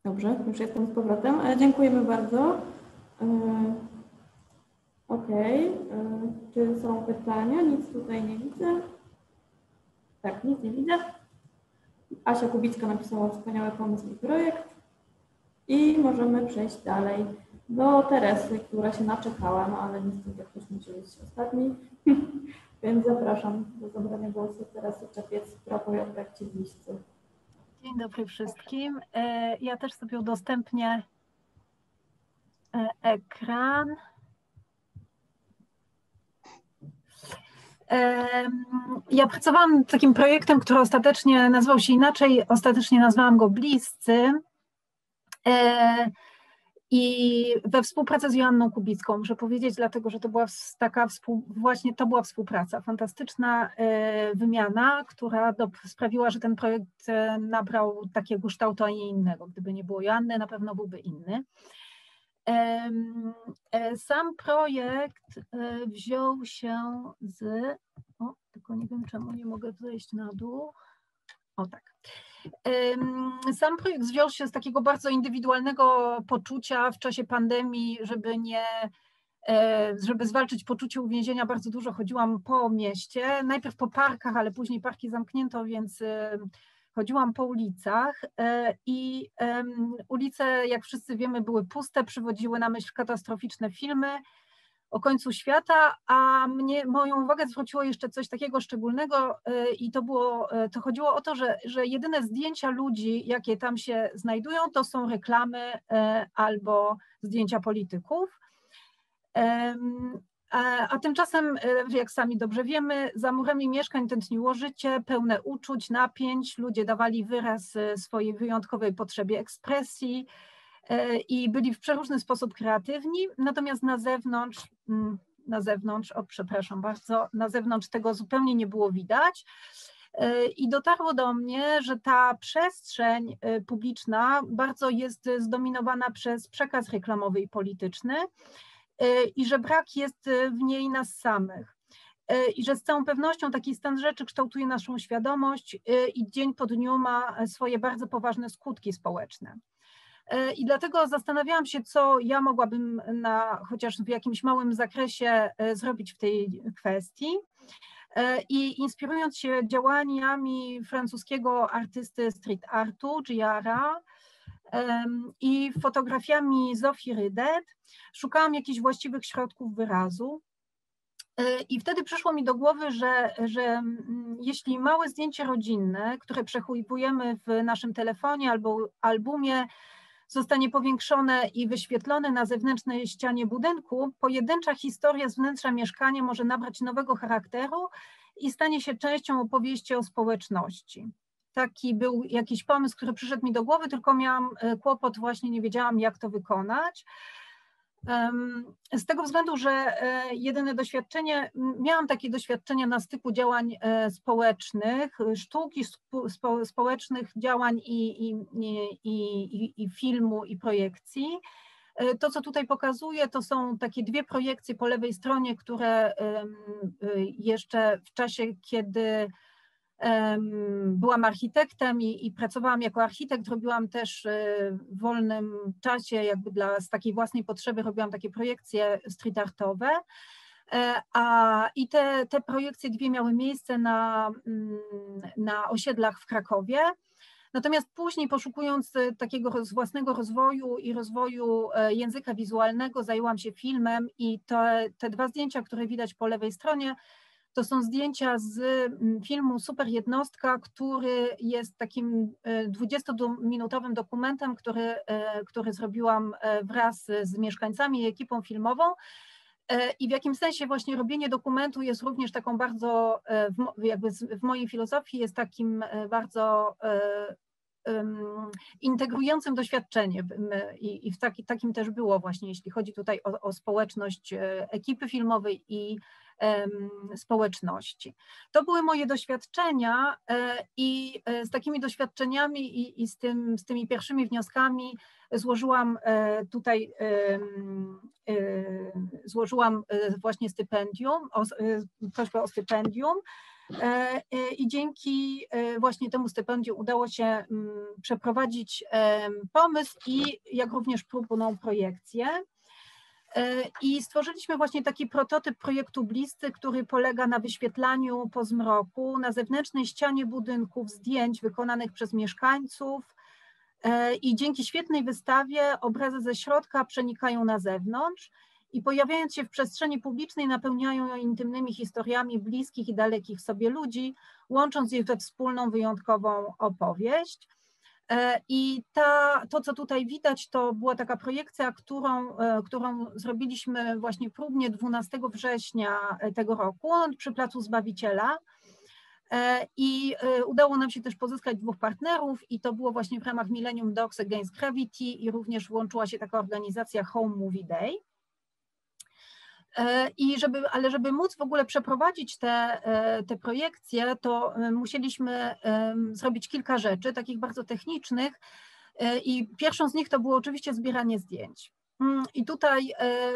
Dobrze, już jestem z powrotem. Dziękujemy bardzo. Okej. Czy są pytania? Nic tutaj nie widzę. Tak, nic nie widzę. Asia Kubicka napisała wspaniały pomysł i projekt. I możemy przejść dalej do Teresy, która się naczekała, no ale niestety ktoś musi być ostatni. Więc zapraszam do zabrania głosu Teresy Czepiec, prawo o trakcie listy. Dzień dobry wszystkim. Ja też sobie udostępnię ekran. Ja pracowałam nad takim projektem, który ostatecznie nazywał się inaczej, ostatecznie nazwałam go Bliscy. I we współpracy z Joanną Kubicką, muszę powiedzieć, dlatego że to była taka właśnie to była współpraca, fantastyczna wymiana, która sprawiła, że ten projekt nabrał takiego kształtu, a nie innego. Gdyby nie było Joanny, na pewno byłby inny. Sam projekt wziął się z... O, tylko nie wiem, czemu nie mogę zejść na dół. O tak. Sam projekt wziął się z takiego bardzo indywidualnego poczucia w czasie pandemii, żeby zwalczyć poczucie uwięzienia. Bardzo dużo chodziłam po mieście, najpierw po parkach, ale później parki zamknięto, więc chodziłam po ulicach i ulice, jak wszyscy wiemy, były puste, przywodziły na myśl katastroficzne filmy o końcu świata, a moją uwagę zwróciło jeszcze coś takiego szczególnego i to chodziło o to, że jedyne zdjęcia ludzi, jakie tam się znajdują, to są reklamy albo zdjęcia polityków. A tymczasem, jak sami dobrze wiemy, za murami mieszkań tętniło życie, pełne uczuć, napięć, ludzie dawali wyraz swojej wyjątkowej potrzebie ekspresji i byli w przeróżny sposób kreatywni, natomiast na zewnątrz tego zupełnie nie było widać. I dotarło do mnie, że ta przestrzeń publiczna bardzo jest zdominowana przez przekaz reklamowy i polityczny i że brak jest w niej nas samych. I że z całą pewnością taki stan rzeczy kształtuje naszą świadomość i dzień po dniu ma swoje bardzo poważne skutki społeczne. I dlatego zastanawiałam się, co ja mogłabym chociaż w jakimś małym zakresie zrobić w tej kwestii. I inspirując się działaniami francuskiego artysty street artu, Giara, i fotografiami Zofii Rydet, szukałam jakichś właściwych środków wyrazu. I wtedy przyszło mi do głowy, że jeśli małe zdjęcie rodzinne, które przechowujemy w naszym telefonie albo albumie, zostanie powiększone i wyświetlone na zewnętrznej ścianie budynku, pojedyncza historia z wnętrza mieszkania może nabrać nowego charakteru i stanie się częścią opowieści o społeczności. Taki był jakiś pomysł, który przyszedł mi do głowy, tylko miałam kłopot, właśnie nie wiedziałam, jak to wykonać. Z tego względu, że jedyne doświadczenie, miałam takie doświadczenia na styku działań społecznych, sztuki społecznych, działań i filmu i projekcji. To, co tutaj pokazuję, to są takie dwie projekcje po lewej stronie, które jeszcze w czasie, kiedy byłam architektem i pracowałam jako architekt, robiłam też w wolnym czasie, jakby z takiej własnej potrzeby robiłam takie projekcje street artowe. I te projekcje dwie miały miejsce na osiedlach w Krakowie. Natomiast później, poszukując takiego własnego rozwoju i rozwoju języka wizualnego, zajęłam się filmem i te dwa zdjęcia, które widać po lewej stronie, to są zdjęcia z filmu Super Jednostka, który jest takim 20-minutowym dokumentem, który zrobiłam wraz z mieszkańcami i ekipą filmową. I w jakim sensie właśnie robienie dokumentu jest również taką bardzo, jakby w mojej filozofii jest takim bardzo integrującym doświadczeniem i takim też było właśnie, jeśli chodzi tutaj o społeczność ekipy filmowej i społeczności. To były moje doświadczenia i z takimi doświadczeniami i z tymi pierwszymi wnioskami złożyłam właśnie stypendium, prośbę o stypendium. I dzięki właśnie temu stypendium udało się przeprowadzić pomysł i jak również próbną projekcję. I stworzyliśmy właśnie taki prototyp projektu Bliscy, który polega na wyświetlaniu po zmroku na zewnętrznej ścianie budynków zdjęć wykonanych przez mieszkańców i dzięki świetnej wystawie obrazy ze środka przenikają na zewnątrz i pojawiając się w przestrzeni publicznej napełniają ją intymnymi historiami bliskich i dalekich sobie ludzi, łącząc je we wspólną, wyjątkową opowieść. I to, co tutaj widać, to była taka projekcja, którą zrobiliśmy właśnie próbnie 12 września tego roku przy Placu Zbawiciela. I udało nam się też pozyskać 2 partnerów i to było właśnie w ramach Millennium Dogs Against Gravity i również włączyła się taka organizacja Home Movie Day. Ale żeby móc w ogóle przeprowadzić te projekcje, to musieliśmy zrobić kilka rzeczy, takich bardzo technicznych i pierwszą z nich to było oczywiście zbieranie zdjęć. I tutaj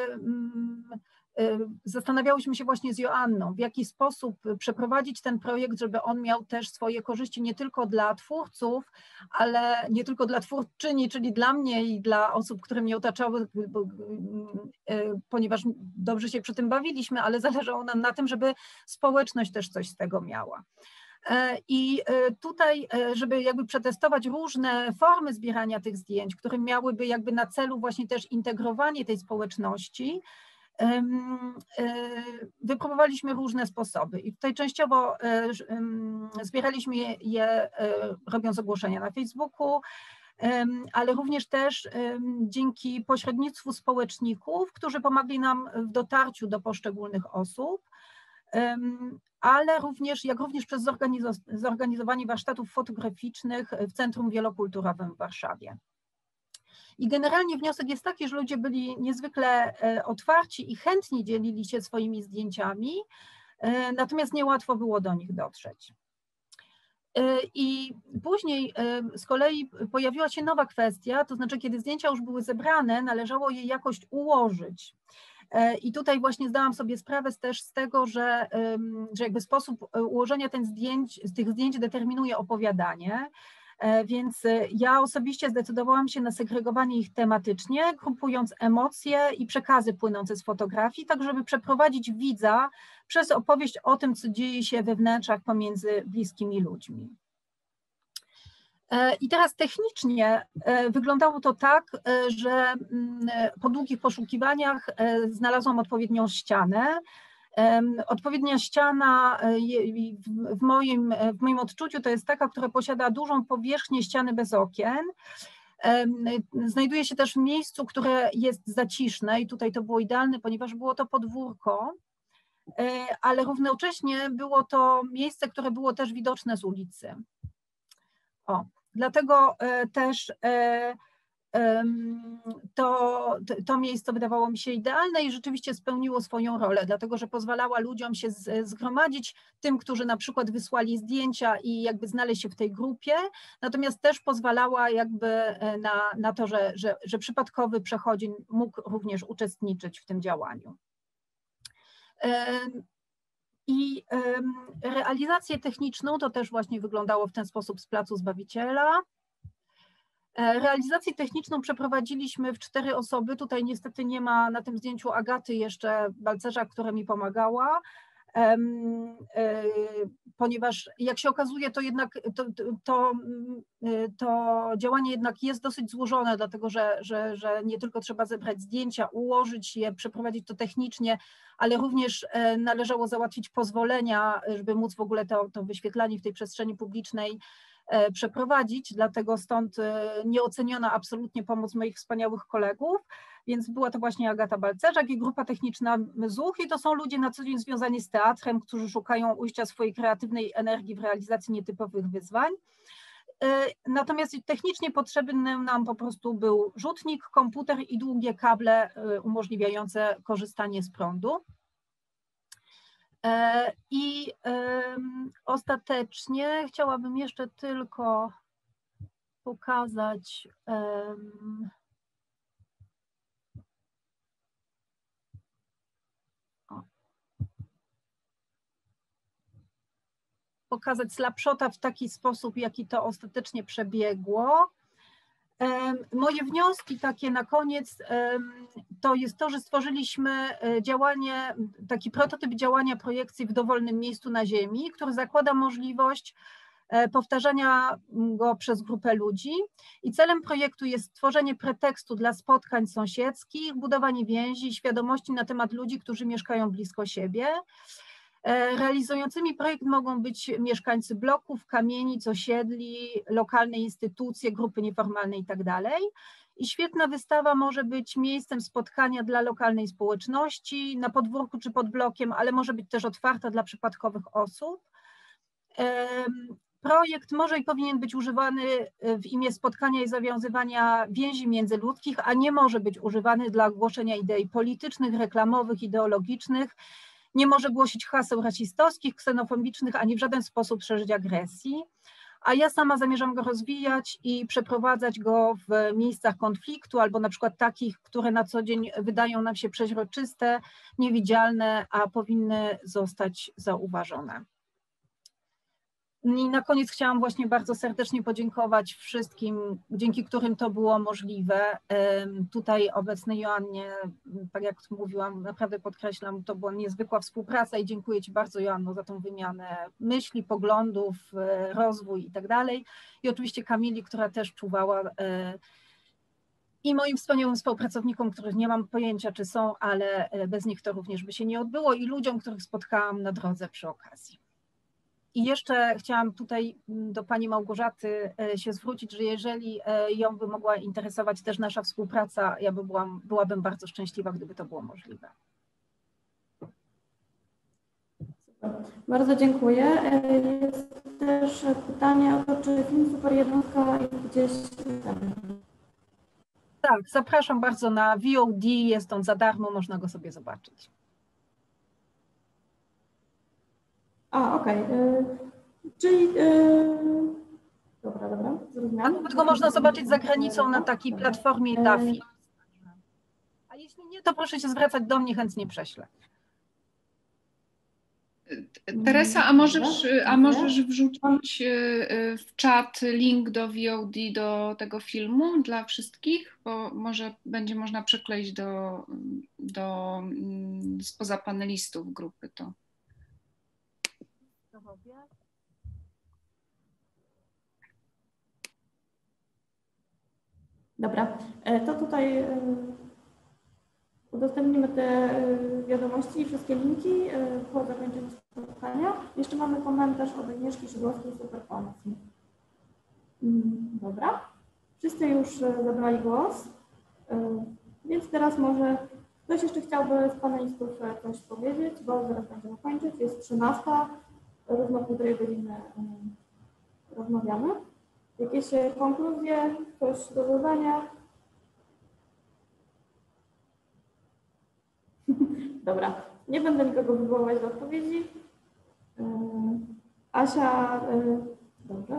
zastanawiałyśmy się właśnie z Joanną, w jaki sposób przeprowadzić ten projekt, żeby on miał też swoje korzyści nie tylko dla twórców, ale nie tylko dla twórczyni, czyli dla mnie i dla osób, które mnie otaczały, ponieważ dobrze się przy tym bawiliśmy, ale zależało nam na tym, żeby społeczność też coś z tego miała. I tutaj, żeby jakby przetestować różne formy zbierania tych zdjęć, które miałyby jakby na celu właśnie też integrowanie tej społeczności, wypróbowaliśmy różne sposoby i tutaj częściowo zbieraliśmy je robiąc ogłoszenia na Facebooku, ale również też dzięki pośrednictwu społeczników, którzy pomagli nam w dotarciu do poszczególnych osób, ale również, jak również przez zorganizowanie warsztatów fotograficznych w Centrum Wielokulturowym w Warszawie. I generalnie wniosek jest taki, że ludzie byli niezwykle otwarci i chętni dzielili się swoimi zdjęciami, natomiast niełatwo było do nich dotrzeć. I później z kolei pojawiła się nowa kwestia, to znaczy kiedy zdjęcia już były zebrane, należało je jakoś ułożyć. I tutaj właśnie zdałam sobie sprawę też z tego, że jakby sposób ułożenia tych zdjęć determinuje opowiadanie. Więc ja osobiście zdecydowałam się na segregowanie ich tematycznie, grupując emocje i przekazy płynące z fotografii, tak żeby przeprowadzić widza przez opowieść o tym, co dzieje się we wnętrzach pomiędzy bliskimi ludźmi. I teraz technicznie wyglądało to tak, że po długich poszukiwaniach znalazłam odpowiednią ścianę. Odpowiednia ściana w moim odczuciu to jest taka, która posiada dużą powierzchnię ściany bez okien. Znajduje się też w miejscu, które jest zaciszne i tutaj to było idealne, ponieważ było to podwórko, ale równocześnie było to miejsce, które było też widoczne z ulicy. Dlatego też to miejsce wydawało mi się idealne i rzeczywiście spełniło swoją rolę, dlatego że pozwalała ludziom się zgromadzić, tym, którzy na przykład wysłali zdjęcia i jakby znaleźć się w tej grupie, natomiast też pozwalała jakby na to, że przypadkowy przechodzień mógł również uczestniczyć w tym działaniu. I realizację techniczną to też właśnie wyglądało w ten sposób z Placu Zbawiciela. Realizację techniczną przeprowadziliśmy w 4 osoby. Tutaj niestety nie ma na tym zdjęciu Agaty jeszcze Balcerza, która mi pomagała, ponieważ jak się okazuje, to jednak to działanie jednak jest dosyć złożone, dlatego że nie tylko trzeba zebrać zdjęcia, ułożyć je, przeprowadzić to technicznie, ale również należało załatwić pozwolenia, żeby móc w ogóle to wyświetlanie w tej przestrzeni publicznej przeprowadzić, dlatego stąd nieoceniona absolutnie pomoc moich wspaniałych kolegów, więc była to właśnie Agata Balcerzak i grupa techniczna ZUCH i to są ludzie na co dzień związani z teatrem, którzy szukają ujścia swojej kreatywnej energii w realizacji nietypowych wyzwań. Natomiast technicznie potrzebny nam po prostu był rzutnik, komputer i długie kable umożliwiające korzystanie z prądu. I ostatecznie chciałabym jeszcze tylko pokazać pokazać slapshota w taki sposób, jaki to ostatecznie przebiegło. Moje wnioski takie na koniec to jest to, że stworzyliśmy taki prototyp działania projekcji w dowolnym miejscu na Ziemi, który zakłada możliwość powtarzania go przez grupę ludzi i celem projektu jest stworzenie pretekstu dla spotkań sąsiedzkich, budowanie więzi, świadomości na temat ludzi, którzy mieszkają blisko siebie. Realizującymi projekt mogą być mieszkańcy bloków, kamienic, osiedli, lokalne instytucje, grupy nieformalne itd. I świetna wystawa może być miejscem spotkania dla lokalnej społeczności, na podwórku czy pod blokiem, ale może być też otwarta dla przypadkowych osób. Projekt może i powinien być używany w imię spotkania i zawiązywania więzi międzyludzkich, a nie może być używany dla głoszenia idei politycznych, reklamowych, ideologicznych. Nie może głosić haseł rasistowskich, ksenofobicznych, ani w żaden sposób szerzyć agresji. A ja sama zamierzam go rozwijać i przeprowadzać go w miejscach konfliktu, albo na przykład takich, które na co dzień wydają nam się przeźroczyste, niewidzialne, a powinny zostać zauważone. I na koniec chciałam właśnie bardzo serdecznie podziękować wszystkim, dzięki którym to było możliwe. Tutaj obecnej Joannie, tak jak mówiłam, naprawdę podkreślam, to była niezwykła współpraca i dziękuję Ci bardzo, Joanno, za tą wymianę myśli, poglądów, rozwój i tak dalej. I oczywiście Kamili, która też czuwała, i moim wspaniałym współpracownikom, których nie mam pojęcia, czy są, ale bez nich to również by się nie odbyło, i ludziom, których spotkałam na drodze przy okazji. I jeszcze chciałam tutaj do Pani Małgorzaty się zwrócić, że jeżeli ją by mogła interesować też nasza współpraca, ja byłabym bardzo szczęśliwa, gdyby to było możliwe. Bardzo dziękuję. Jest też pytanie o to, czy film Super Jednostka jest gdzieś tam. Tak, zapraszam bardzo na VOD, jest on za darmo, można go sobie zobaczyć. A, okej. Czyli... Dobra, zrozumiałam. Nawet go można zobaczyć za granicą na takiej platformie DAFI. A jeśli nie, to proszę się zwracać do mnie, chętnie prześlę. Teresa, a możesz wrzucić w czat link do VOD do tego filmu dla wszystkich, bo może będzie można przekleić spoza panelistów grupy to. Dobra, to tutaj udostępnimy te wiadomości i wszystkie linki po zakończeniu spotkania. Jeszcze mamy komentarz od Agnieszki Szydłowskiej, super pomysł. Dobra, wszyscy już zabrali głos, więc teraz może ktoś jeszcze chciałby z panelistów coś powiedzieć, bo zaraz będziemy kończyć, jest 13, równo 1,5 godziny rozmawiamy. Jakieś konkluzje, coś do dodania? Dobra, nie będę nikogo wywoływać do odpowiedzi. Asia, dobrze?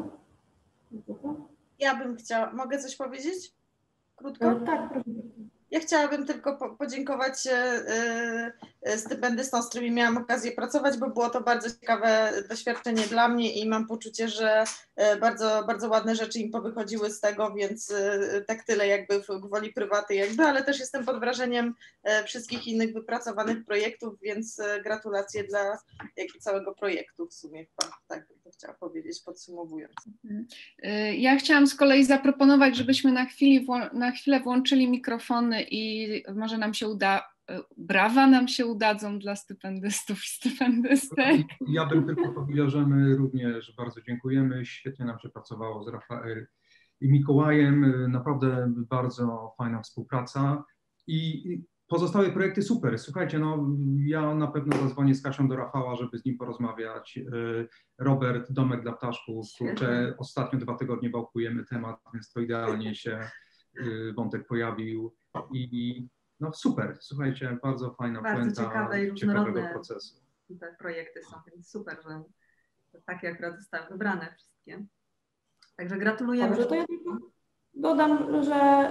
Ja bym chciała, mogę coś powiedzieć? Krótko? Tak, proszę. Ja chciałabym tylko podziękować stypendystom, z którymi miałam okazję pracować, bo było to bardzo ciekawe doświadczenie dla mnie i mam poczucie, że bardzo, bardzo ładne rzeczy im powychodziły z tego, więc tak tyle jakby w woli prywaty ale też jestem pod wrażeniem wszystkich innych wypracowanych projektów, więc gratulacje dla jakby całego projektu w sumie, tak bym to chciała powiedzieć, podsumowując. Ja chciałam z kolei zaproponować, żebyśmy na chwilę włączyli mikrofony i może nam się uda, brawa nam się udadzą dla stypendystów i stypendystek. Ja bym tylko powiedział, że my również bardzo dziękujemy, świetnie nam się pracowało z Rafael i Mikołajem, naprawdę bardzo fajna współpraca i pozostałe projekty super. Słuchajcie, no ja na pewno zadzwonię z Kasią do Rafała, żeby z nim porozmawiać. Robert, Domek dla Ptaszków, kurczę, ostatnio 2 tygodnie wałkujemy temat, więc to idealnie się wątek pojawił i no super, słuchajcie, bardzo fajna puenta ciekawego procesu. Te projekty są, więc super, że takie akurat zostały wybrane wszystkie. Także gratulujemy. Dobrze, to ja tylko dodam, że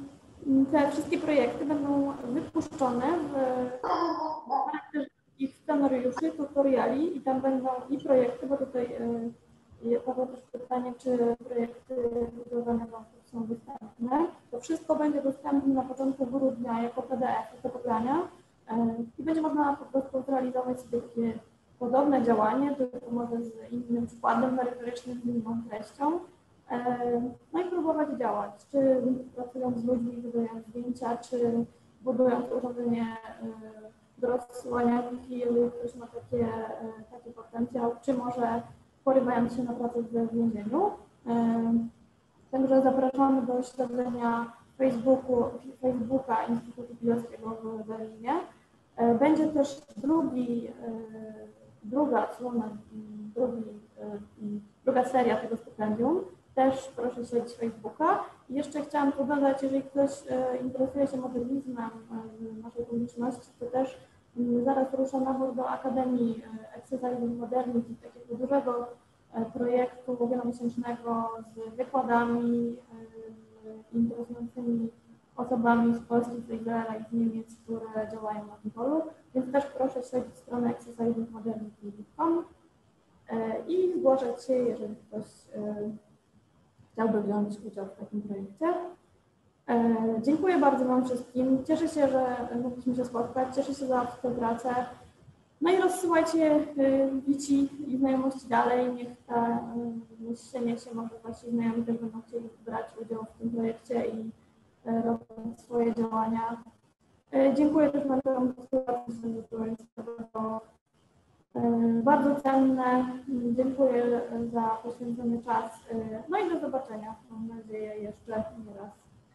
te wszystkie projekty będą wypuszczone w charakterze takich scenariuszy, tutoriali i tam będą i projekty, bo tutaj padło też pytanie, czy projekty budowania domów są dostępne. To wszystko będzie dostępne na początku grudnia jako PDF do pobrania i będzie można po prostu zrealizować sobie takie podobne działanie, tylko może z innym przykładem merytorycznym, z inną treścią. No i próbować działać, czy pracując z ludźmi, wydają zdjęcia, czy budując urządzenie do rozsyłania wiki, jeżeli ktoś ma taki potencjał, czy może porywając się na pracę w więzieniu. Także zapraszamy do śledzenia Facebooka Instytutu Pilewskiego w Berlinie. Będzie też druga seria tego stypendium. Też proszę śledzić Facebooka. I jeszcze chciałam tu dodać, jeżeli ktoś interesuje się modernizmem w naszej publiczności, to też zaraz rusza nabór do Akademii Exercise Modernity, takiego dużego projektu wielomiesięcznego z wykładami interesującymi osobami z Polski, z Izraela i z Niemiec, które działają na tym polu. Więc też proszę śledzić stronę exercisemodernity.com i zgłaszać się, jeżeli ktoś chciałby wziąć udział w takim projekcie. Dziękuję bardzo Wam wszystkim. Cieszę się, że mogliśmy się spotkać. Cieszę się za współpracę. No i rozsyłajcie wici i znajomości dalej. Niech ta myśl się niesie, może Wasi znajomi też będą chcieli brać udział w tym projekcie i robić swoje działania. Dziękuję też mentorom, bardzo cenne. Dziękuję za poświęcony czas. No i do zobaczenia. Mam nadzieję jeszcze nie raz.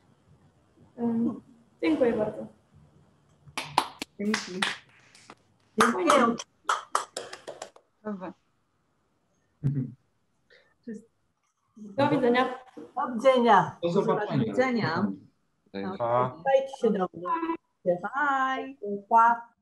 Dziękuję bardzo. Dzięki. Dziękuję. Dobra. Do widzenia. Do widzenia. Do zobaczenia. Do widzenia. Pa. Dajcie się dobrze. Bye. Pa.